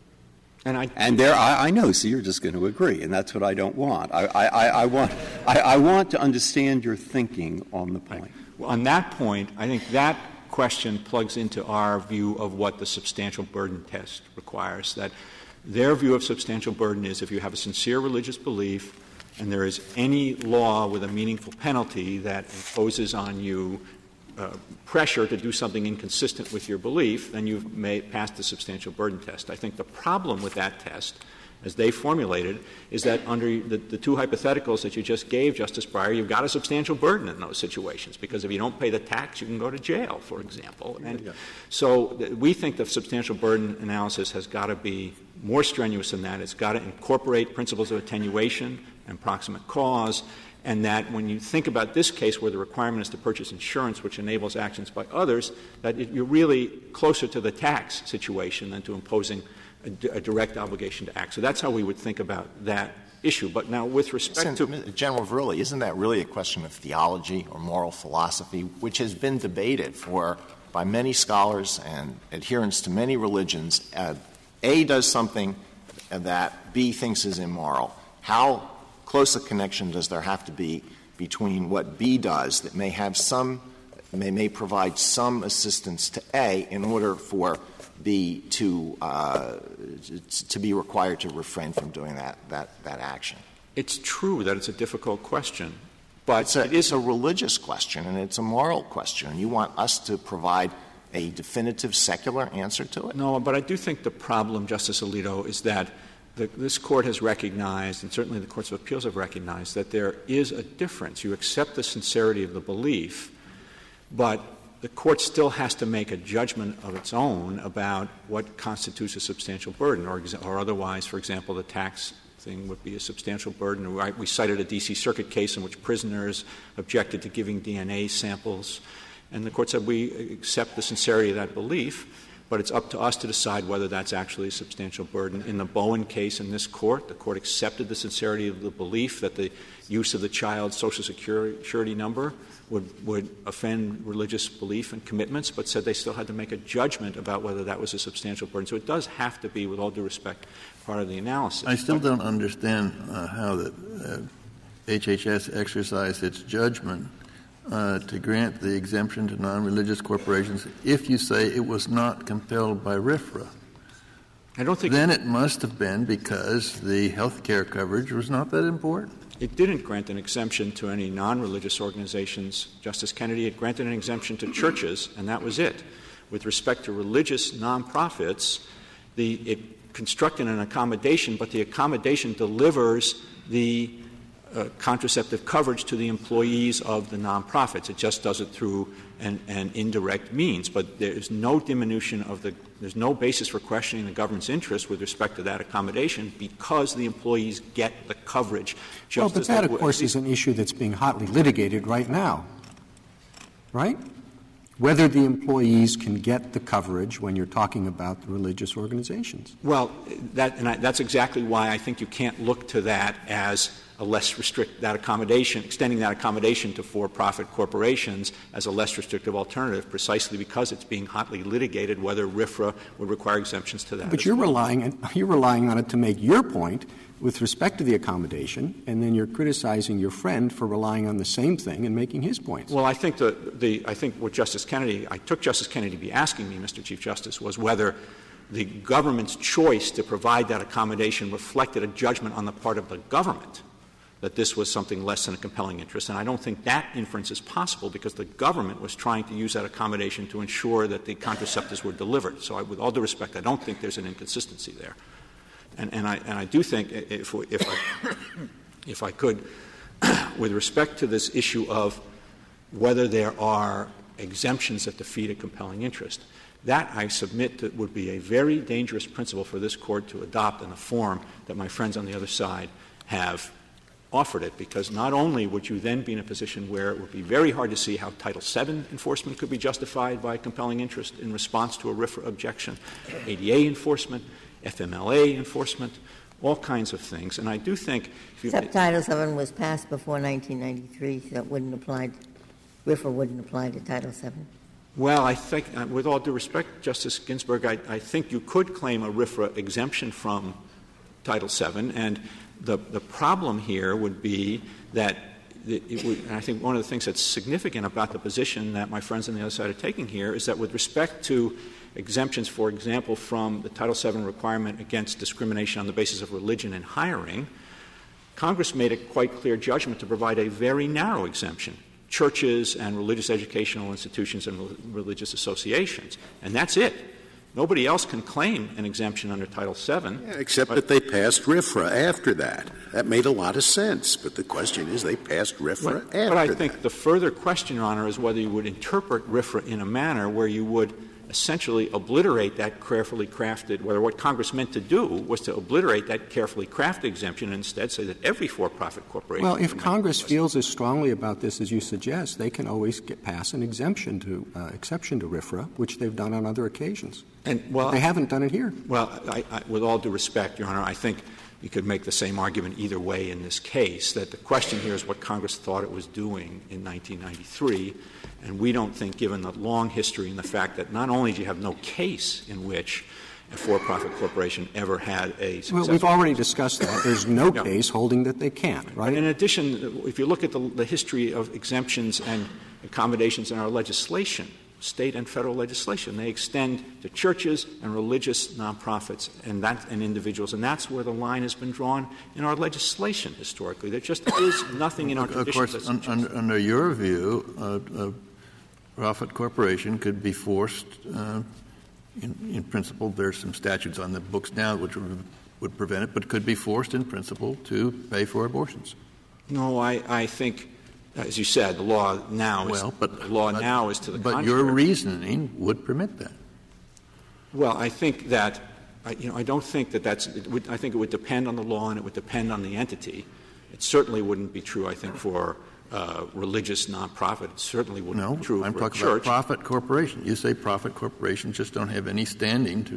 And, I, and there, I, I know, so you're just going to agree, and that's what I don't want. I, I, I, want I, I want to understand your thinking on the point. Well, on that point, I think that question plugs into our view of what the substantial burden test requires, that their view of substantial burden is if you have a sincere religious belief and there is any law with a meaningful penalty that imposes on you uh, pressure to do something inconsistent with your belief, then you've made, passed the substantial burden test. I think the problem with that test, as they formulated, is that under the, the two hypotheticals that you just gave, Justice Breyer, you've got a substantial burden in those situations, because if you don't pay the tax, you can go to jail, for example. And yeah. so th- we think the substantial burden analysis has got to be more strenuous than that. It's got to incorporate principles of attenuation and proximate cause, and that when you think about this case where the requirement is to purchase insurance, which enables actions by others, that it, you're really closer to the tax situation than to imposing a, d- a direct obligation to act. So that's how we would think about that issue. But now with respect Listen, to... General Verrilli, isn't that really a question of theology or moral philosophy, which has been debated for by many scholars and adherents to many religions? Uh, A does something that B thinks is immoral. How close a connection does there have to be between what B does that may have some, may, may provide some assistance to A in order for B to uh, to be required to refrain from doing that that that action? It's true that it's a difficult question, but it's a, it is a religious question and it's a moral question. And you want us to provide a definitive secular answer to it? No, but I do think the problem, Justice Alito, is that The, this Court has recognized, and certainly the Courts of Appeals have recognized, that there is a difference. You accept the sincerity of the belief, but the Court still has to make a judgment of its own about what constitutes a substantial burden, or, or otherwise, for example, the tax thing would be a substantial burden. We cited a D C Circuit case in which prisoners objected to giving D N A samples, and the Court said we accept the sincerity of that belief, but it's up to us to decide whether that's actually a substantial burden. In the Bowen case in this Court, the Court accepted the sincerity of the belief that the use of the child's Social Security number would, would offend religious belief and commitments, but said they still had to make a judgment about whether that was a substantial burden. So it does have to be, with all due respect, part of the analysis. I still don't understand uh, how the uh, H H S exercised its judgment Uh, to grant the exemption to non-religious corporations if you say it was not compelled by R I F R A. I don't think then it must have been because the health care coverage was not that important. It didn't grant an exemption to any non-religious organizations, Justice Kennedy. It granted an exemption to churches, and that was it. With respect to religious nonprofits, the, it constructed an accommodation, but the accommodation delivers the Uh, contraceptive coverage to the employees of the nonprofits. It just does it through an, an indirect means. But there is no diminution of the — there's no basis for questioning the government's interest with respect to that accommodation because the employees get the coverage. Just well, but as that, w- of course, is an issue that's being hotly litigated right now, right? Whether the employees can get the coverage when you're talking about the religious organizations. Well, that, and I, that's exactly why I think you can't look to that as a less restrict that accommodation, extending that accommodation to for-profit corporations as a less restrictive alternative, precisely because it's being hotly litigated whether R I F R A would require exemptions to that. But you're well. relying you're relying on it to make your point with respect to the accommodation, and then you're criticizing your friend for relying on the same thing and making his points. Well, I think the the I think what Justice Kennedy I took Justice Kennedy to be asking me, Mister Chief Justice, was whether the government's choice to provide that accommodation reflected a judgment on the part of the government that this was something less than a compelling interest. And I don't think that inference is possible because the government was trying to use that accommodation to ensure that the contraceptives were delivered. So I, with all due respect, I don't think there's an inconsistency there. And, and, I, and I do think, if, if, I, if I could, with respect to this issue of whether there are exemptions that defeat a compelling interest, that, I submit, that would be a very dangerous principle for this Court to adopt in the form that my friends on the other side have offered it, because not only would you then be in a position where it would be very hard to see how Title seven enforcement could be justified by compelling interest in response to a RFRA objection, A D A enforcement, F M L A enforcement, all kinds of things. And I do think if you, Except Title seven was passed before nineteen ninety-three, so it wouldn't apply, RFRA wouldn't apply to Title seven. Well, I think, uh, with all due respect, Justice Ginsburg, I, I think you could claim a RFRA exemption from Title seven, and the, the problem here would be that it, it would, and I think one of the things that's significant about the position that my friends on the other side are taking here is that with respect to exemptions, for example, from the Title seven requirement against discrimination on the basis of religion in hiring, Congress made a quite clear judgment to provide a very narrow exemption. Churches and religious educational institutions and re- religious associations. And that's it. Nobody else can claim an exemption under Title seven. Yeah, except that they passed RFRA after that. That made a lot of sense. But the question is, they passed RFRA but, after that. But I think the further question, Your Honor, is whether you would interpret RFRA in a manner where you would essentially obliterate that carefully crafted, whether what Congress meant to do was to obliterate that carefully crafted exemption and instead say that every for-profit corporation. Well, if Congress feels as strongly about this as you suggest, they can always get, pass an exemption to uh, exception to RFRA, which they've done on other occasions. And well, but they haven't done it here. Well, I, I, with all due respect, Your Honor, I think you could make the same argument either way in this case, that the question here is what Congress thought it was doing in nineteen ninety-three, and we don't think, given the long history and the fact that not only do you have no case in which a for-profit corporation ever had a successful... Well, we've already discussed that. There's no no. case holding that they can't, right? And in addition, if you look at the, the history of exemptions and accommodations in our legislation, state and federal legislation, they extend to churches and religious nonprofits and that and individuals, and that's where the line has been drawn in our legislation historically. There just is nothing in our tradition. Of course, un, under, under your view, uh, a profit corporation could be forced. Uh, in, in principle, there's some statutes on the books now which would, would prevent it, but could be forced in principle to pay for abortions. No, I, I think. As you said, the law now is, well, but, the law but, now is to the but contrary. But your reasoning would permit that. Well, I think that, I, you know, I don't think that that's, it would, I think it would depend on the law and it would depend on the entity. It certainly wouldn't be true, I think, for uh, religious nonprofit. It certainly wouldn't no, be true I'm for talking a church. about profit corporation. You say profit corporations just don't have any standing to,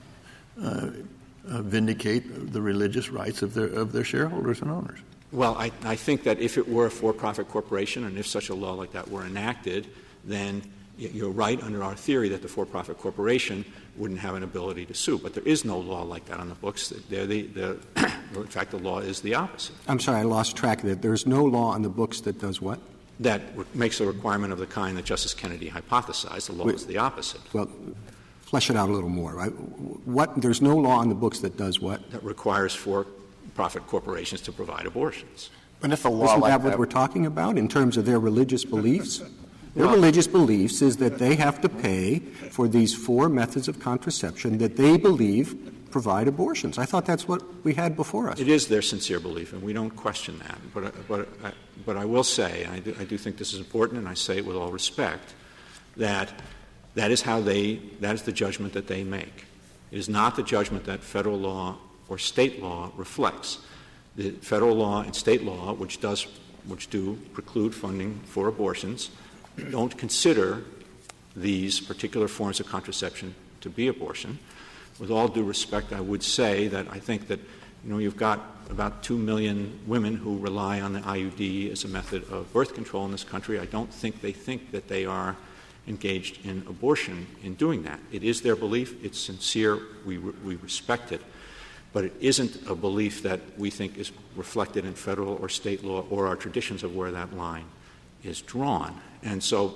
to uh, uh, vindicate the religious rights of their, of their shareholders and owners. Well, I, I think that if it were a for-profit corporation and if such a law like that were enacted, then you're right under our theory that the for-profit corporation wouldn't have an ability to sue. But there is no law like that on the books. The, the, the, in fact, the law is the opposite. I'm sorry, I lost track of that. There's no law on the books that does what? That re- makes a requirement of the kind that Justice Kennedy hypothesized. The law Wait, is the opposite. Well, flesh it out a little more, right? What, there's no law on the books that does what? That requires for profit corporations to provide abortions. But if a law Isn't like that what that we're talking about in terms of their religious beliefs? Their well, religious beliefs is that they have to pay for these four methods of contraception that they believe provide abortions. I thought that's what we had before us. It is their sincere belief, and we don't question that. But, but, but I will say, and I do, I do think this is important, and I say it with all respect, that that is how they, that is the judgment that they make. It is not the judgment that federal law or state law reflects. The federal law and state law, which does, which do preclude funding for abortions, don't consider these particular forms of contraception to be abortion. With all due respect, I would say that I think that, you know, you've got about two million women who rely on the I U D as a method of birth control in this country. I don't think they think that they are engaged in abortion in doing that. It is their belief. It's sincere. We, we respect it. But it isn't a belief that we think is reflected in federal or state law or our traditions of where that line is drawn. And so,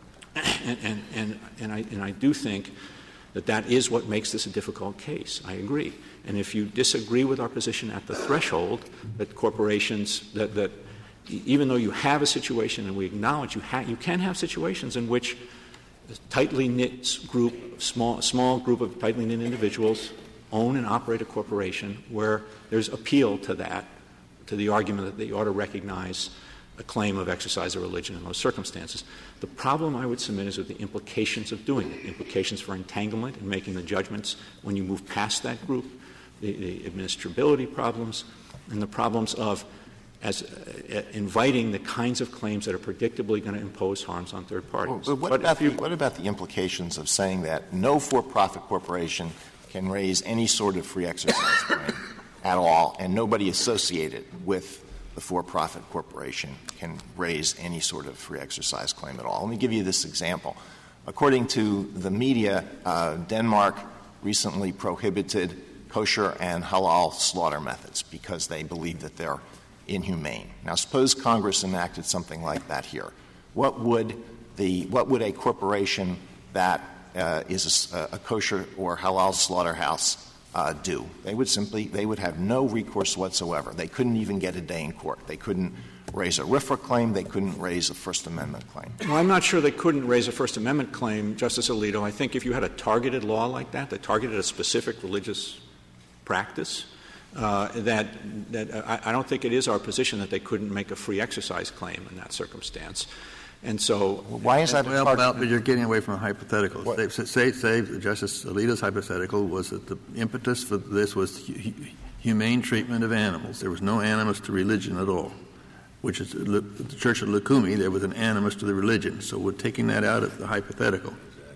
and, and, and, and, I, and I do think that that is what makes this a difficult case. I agree. And if you disagree with our position at the threshold that corporations, that, that even though you have a situation, and we acknowledge you, ha- you can have situations in which a tightly knit group, small, small group of tightly knit individuals own and operate a corporation where there's appeal to that, to the argument that they ought to recognize a claim of exercise of religion in those circumstances. The problem I would submit is with the implications of doing it, implications for entanglement and making the judgments when you move past that group, the, the administrability problems, and the problems of as uh, inviting the kinds of claims that are predictably going to impose harms on third parties. Well, but what, but about you, the, what about the implications of saying that no for-profit corporation can raise any sort of free exercise claim at all, and nobody associated with the for-profit corporation can raise any sort of free exercise claim at all? Let me give you this example. According to the media, uh, Denmark recently prohibited kosher and halal slaughter methods because they believe that they're inhumane. Now, suppose Congress enacted something like that here. What would the what would a corporation that uh, is a, a kosher or halal slaughterhouse uh, do? They would simply they would have no recourse whatsoever. They couldn't even get a day in court. They couldn't raise a RFRA claim. They couldn't raise a First Amendment claim. Well, I'm not sure they couldn't raise a First Amendment claim, Justice Alito. I think if you had a targeted law like that, that targeted a specific religious practice, uh, that that uh, I, I don't think it is our position that they couldn't make a free exercise claim in that circumstance. And so, well, why is that? Well, well, but you're getting away from a hypothetical. Say, say, say, Justice Alito's hypothetical was that the impetus for this was hu- humane treatment of animals. There was no animus to religion at all, which is the Church of Lukumi. There was an animus to the religion. So we're taking that out of the hypothetical.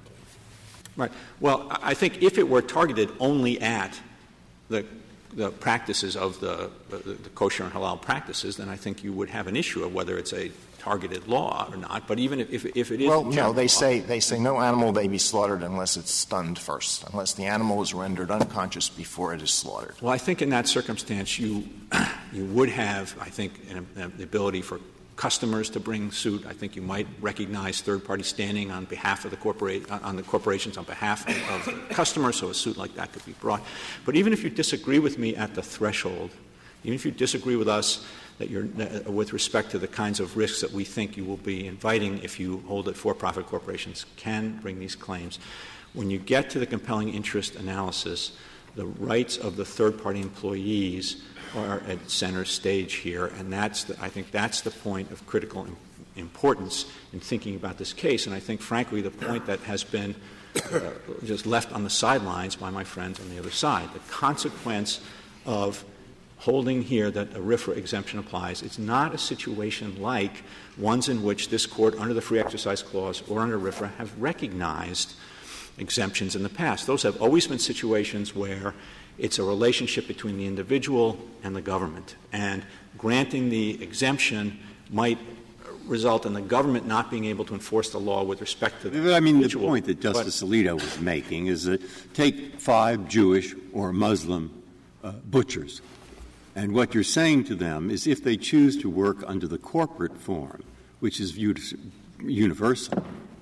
Right. Well, I think if it were targeted only at the the practices of the, the, the kosher and halal practices, then I think you would have an issue of whether it's a targeted law or not. But even if, if, if it is, well, no, they say they say no animal may be slaughtered unless it's stunned first, unless the animal is rendered unconscious before it is slaughtered. Well, I think in that circumstance, you you would have, I think, an, an, the ability for customers to bring suit. I think you might recognize third-party standing on behalf of the corporate on the corporations on behalf of, of the customers, so a suit like that could be brought. But even if you disagree with me at the threshold, even if you disagree with us that you're uh, with respect to the kinds of risks that we think you will be inviting if you hold that for-profit corporations can bring these claims, when you get to the compelling interest analysis, the rights of the third-party employees are at center stage here, and that's the, I think that's the point of critical im- importance in thinking about this case. And I think, frankly, the point that has been uh, just left on the sidelines by my friends on the other side, the consequence of holding here that a RFRA exemption applies. It's not a situation like ones in which this Court, under the Free Exercise Clause or under RFRA, have recognized exemptions in the past. Those have always been situations where it's a relationship between the individual and the government. And granting the exemption might result in the government not being able to enforce the law with respect to the individual. I mean, the point that Justice but, Alito was making is that take five Jewish or Muslim uh, butchers, and what you're saying to them is if they choose to work under the corporate form, which is viewed as universal,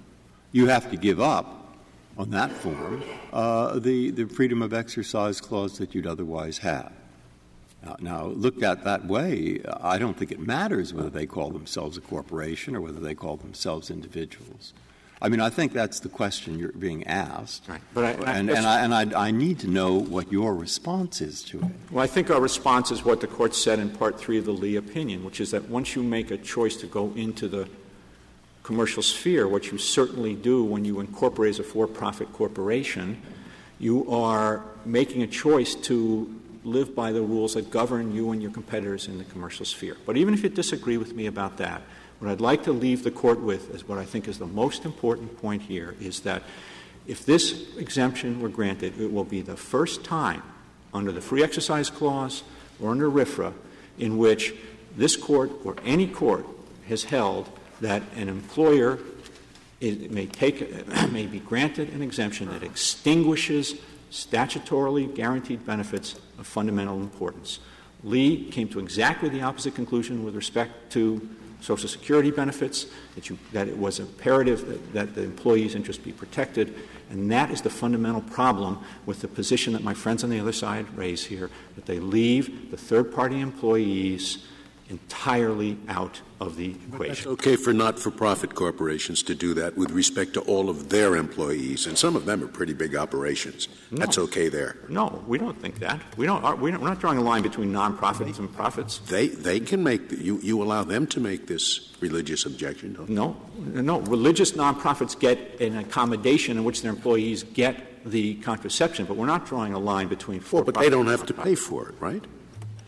you have to give up on that form, uh, the, the freedom of exercise clause that you'd otherwise have. Now, now, looked at that way, I don't think it matters whether they call themselves a corporation or whether they call themselves individuals. I mean, I think that's the question you're being asked. Right. But I, and I, and, I, and I, I need to know what your response is to it. Well, I think our response is what the Court said in Part three of the Lee opinion, which is that once you make a choice to go into the commercial sphere, what you certainly do when you incorporate as a for-profit corporation, you are making a choice to live by the rules that govern you and your competitors in the commercial sphere. But even if you disagree with me about that, what I'd like to leave the Court with is what I think is the most important point here, is that if this exemption were granted, it will be the first time under the Free Exercise Clause or under RFRA in which this Court or any court has held that an employer it may take may be granted an exemption that extinguishes statutorily guaranteed benefits of fundamental importance. Lee came to exactly the opposite conclusion with respect to Social Security benefits, that, you, that it was imperative that, that the employee's interests be protected, and that is the fundamental problem with the position that my friends on the other side raise here, that they leave the third-party employees entirely out of the equation. It's okay for not-for-profit corporations to do that with respect to all of their employees, and some of them are pretty big operations. No. That's okay there. No, we don't think that. We don't. Are, we don't we're not drawing a line between nonprofits and profits. They they can make the, you you allow them to make this religious objection. Don't no, no. Religious nonprofits get an accommodation in which their employees get the contraception, but we're not drawing a line between. Well, but they don't have to pay for it, right?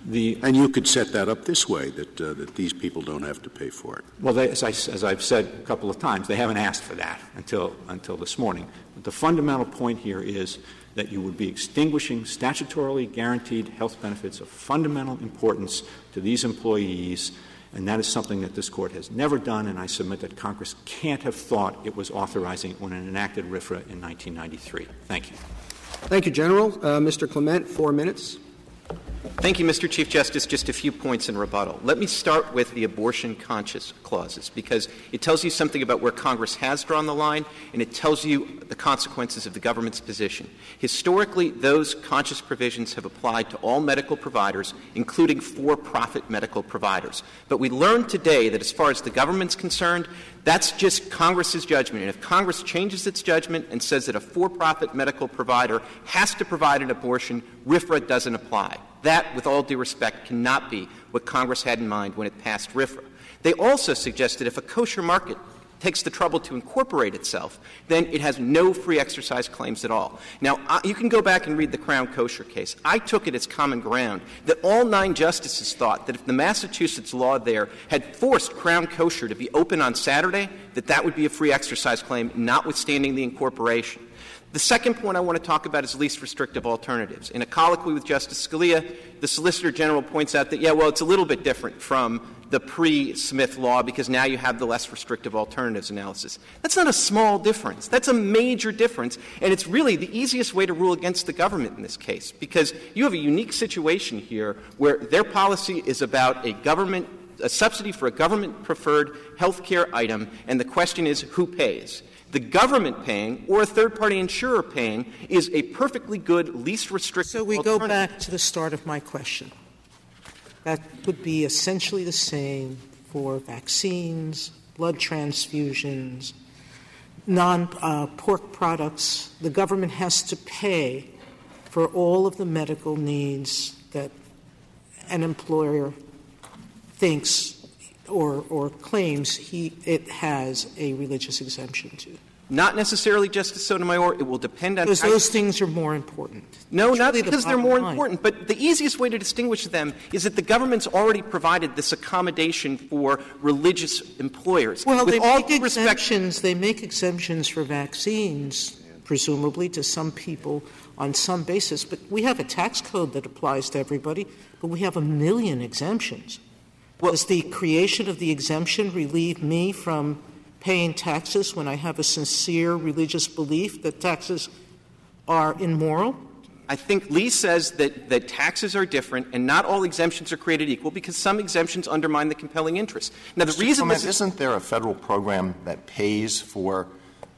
The, and you could set that up this way, that uh, that these people don't have to pay for it. Well, they, as, I, as I've said a couple of times, they haven't asked for that until until this morning. But the fundamental point here is that you would be extinguishing statutorily guaranteed health benefits of fundamental importance to these employees, and that is something that this Court has never done, and I submit that Congress can't have thought it was authorizing it when it enacted RFRA in nineteen ninety-three. Thank you. Thank you, General. Uh, Mister Clement, four minutes. Thank you, Mister Chief Justice. Just a few points in rebuttal. Let me start with the abortion-conscious clauses, because it tells you something about where Congress has drawn the line, and it tells you the consequences of the government's position. Historically, those conscious provisions have applied to all medical providers, including for-profit medical providers. But we learned today that as far as the government's concerned, that's just Congress's judgment. And if Congress changes its judgment and says that a for-profit medical provider has to provide an abortion, RFRA doesn't apply. That, with all due respect, cannot be what Congress had in mind when it passed RFRA. They also suggested if a kosher market takes the trouble to incorporate itself, then it has no free exercise claims at all. Now, I, you can go back and read the Crown Kosher case. I took it as common ground that all nine justices thought that if the Massachusetts law there had forced Crown Kosher to be open on Saturday, that that would be a free exercise claim, notwithstanding the incorporation. The second point I want to talk about is least restrictive alternatives. In a colloquy with Justice Scalia, the Solicitor General points out that, yeah, well, it's a little bit different from the pre-Smith law because now you have the less restrictive alternatives analysis. That's not a small difference. That's a major difference, and it's really the easiest way to rule against the government in this case, because you have a unique situation here where their policy is about a government a subsidy for a government-preferred health care item, and the question is who pays. The government paying or a third-party insurer paying is a perfectly good, least restrictive So we alternative. go back to the start of my question. That would be essentially the same for vaccines, blood transfusions, non-pork uh, products. The government has to pay for all of the medical needs that an employer thinks or, or claims he it has a religious exemption to. Not necessarily, Justice Sotomayor. It will depend on because how those things are more important. No, It's not really because the they're more line. important. But the easiest way to distinguish them is that the government's already provided this accommodation for religious employers. Well, With they all make due respect, exemptions. They make exemptions for vaccines, presumably to some people on some basis. But we have a tax code that applies to everybody. But we have a million exemptions. Well, does the creation of the exemption relieve me from paying taxes when I have a sincere religious belief that taxes are immoral? I think Lee says that, that taxes are different and not all exemptions are created equal because some exemptions undermine the compelling interest. Now, the Mister reason Clement, this is isn't there a federal program that pays for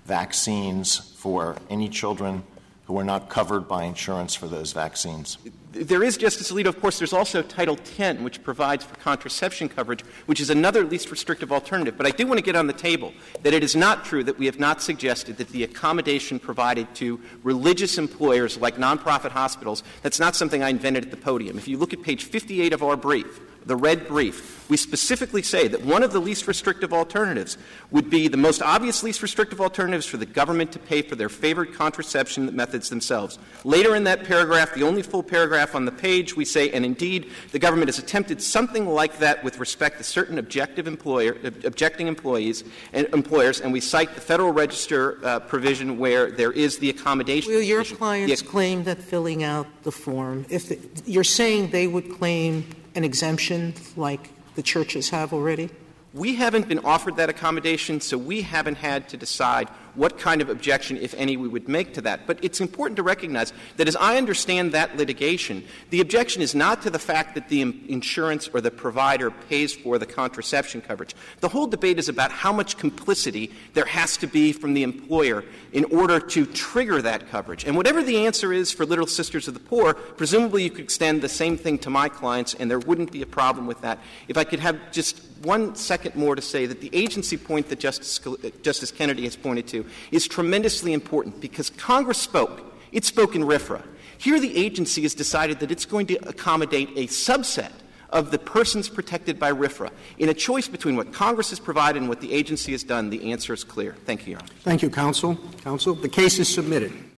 vaccines for any children who are not covered by insurance for those vaccines? There is, Justice Alito. Of course, there's also Title ten, which provides for contraception coverage, which is another least restrictive alternative. But I do want to get on the table that it is not true that we have not suggested that the accommodation provided to religious employers like nonprofit hospitals, that's not something I invented at the podium. If you look at page fifty-eight of our brief, the red brief, we specifically say that one of the least restrictive alternatives would be the most obvious least restrictive alternatives for the government to pay for their favored contraception methods themselves. Later in that paragraph, the only full paragraph on the page, we say, and indeed, the government has attempted something like that with respect to certain objective employer, objecting employees and employers, and we cite the Federal Register uh, provision where there is the accommodation. Will your provision. clients the, claim that filling out the form, if the, you're saying they would claim an exemption like the churches have already? We haven't been offered that accommodation, so we haven't had to decide what kind of objection, if any, we would make to that. But it's important to recognize that as I understand that litigation, the objection is not to the fact that the insurance or the provider pays for the contraception coverage. The whole debate is about how much complicity there has to be from the employer in order to trigger that coverage. And whatever the answer is for Little Sisters of the Poor, presumably you could extend the same thing to my clients, and there wouldn't be a problem with that. If I could have just one second more to say that the agency point that Justice, Justice Kennedy has pointed to is tremendously important because Congress spoke. It spoke in RFRA. Here the agency has decided that it's going to accommodate a subset of the persons protected by RFRA. In a choice between what Congress has provided and what the agency has done, the answer is clear. Thank you, Your Honor. Thank you, counsel. Counsel, the case is submitted.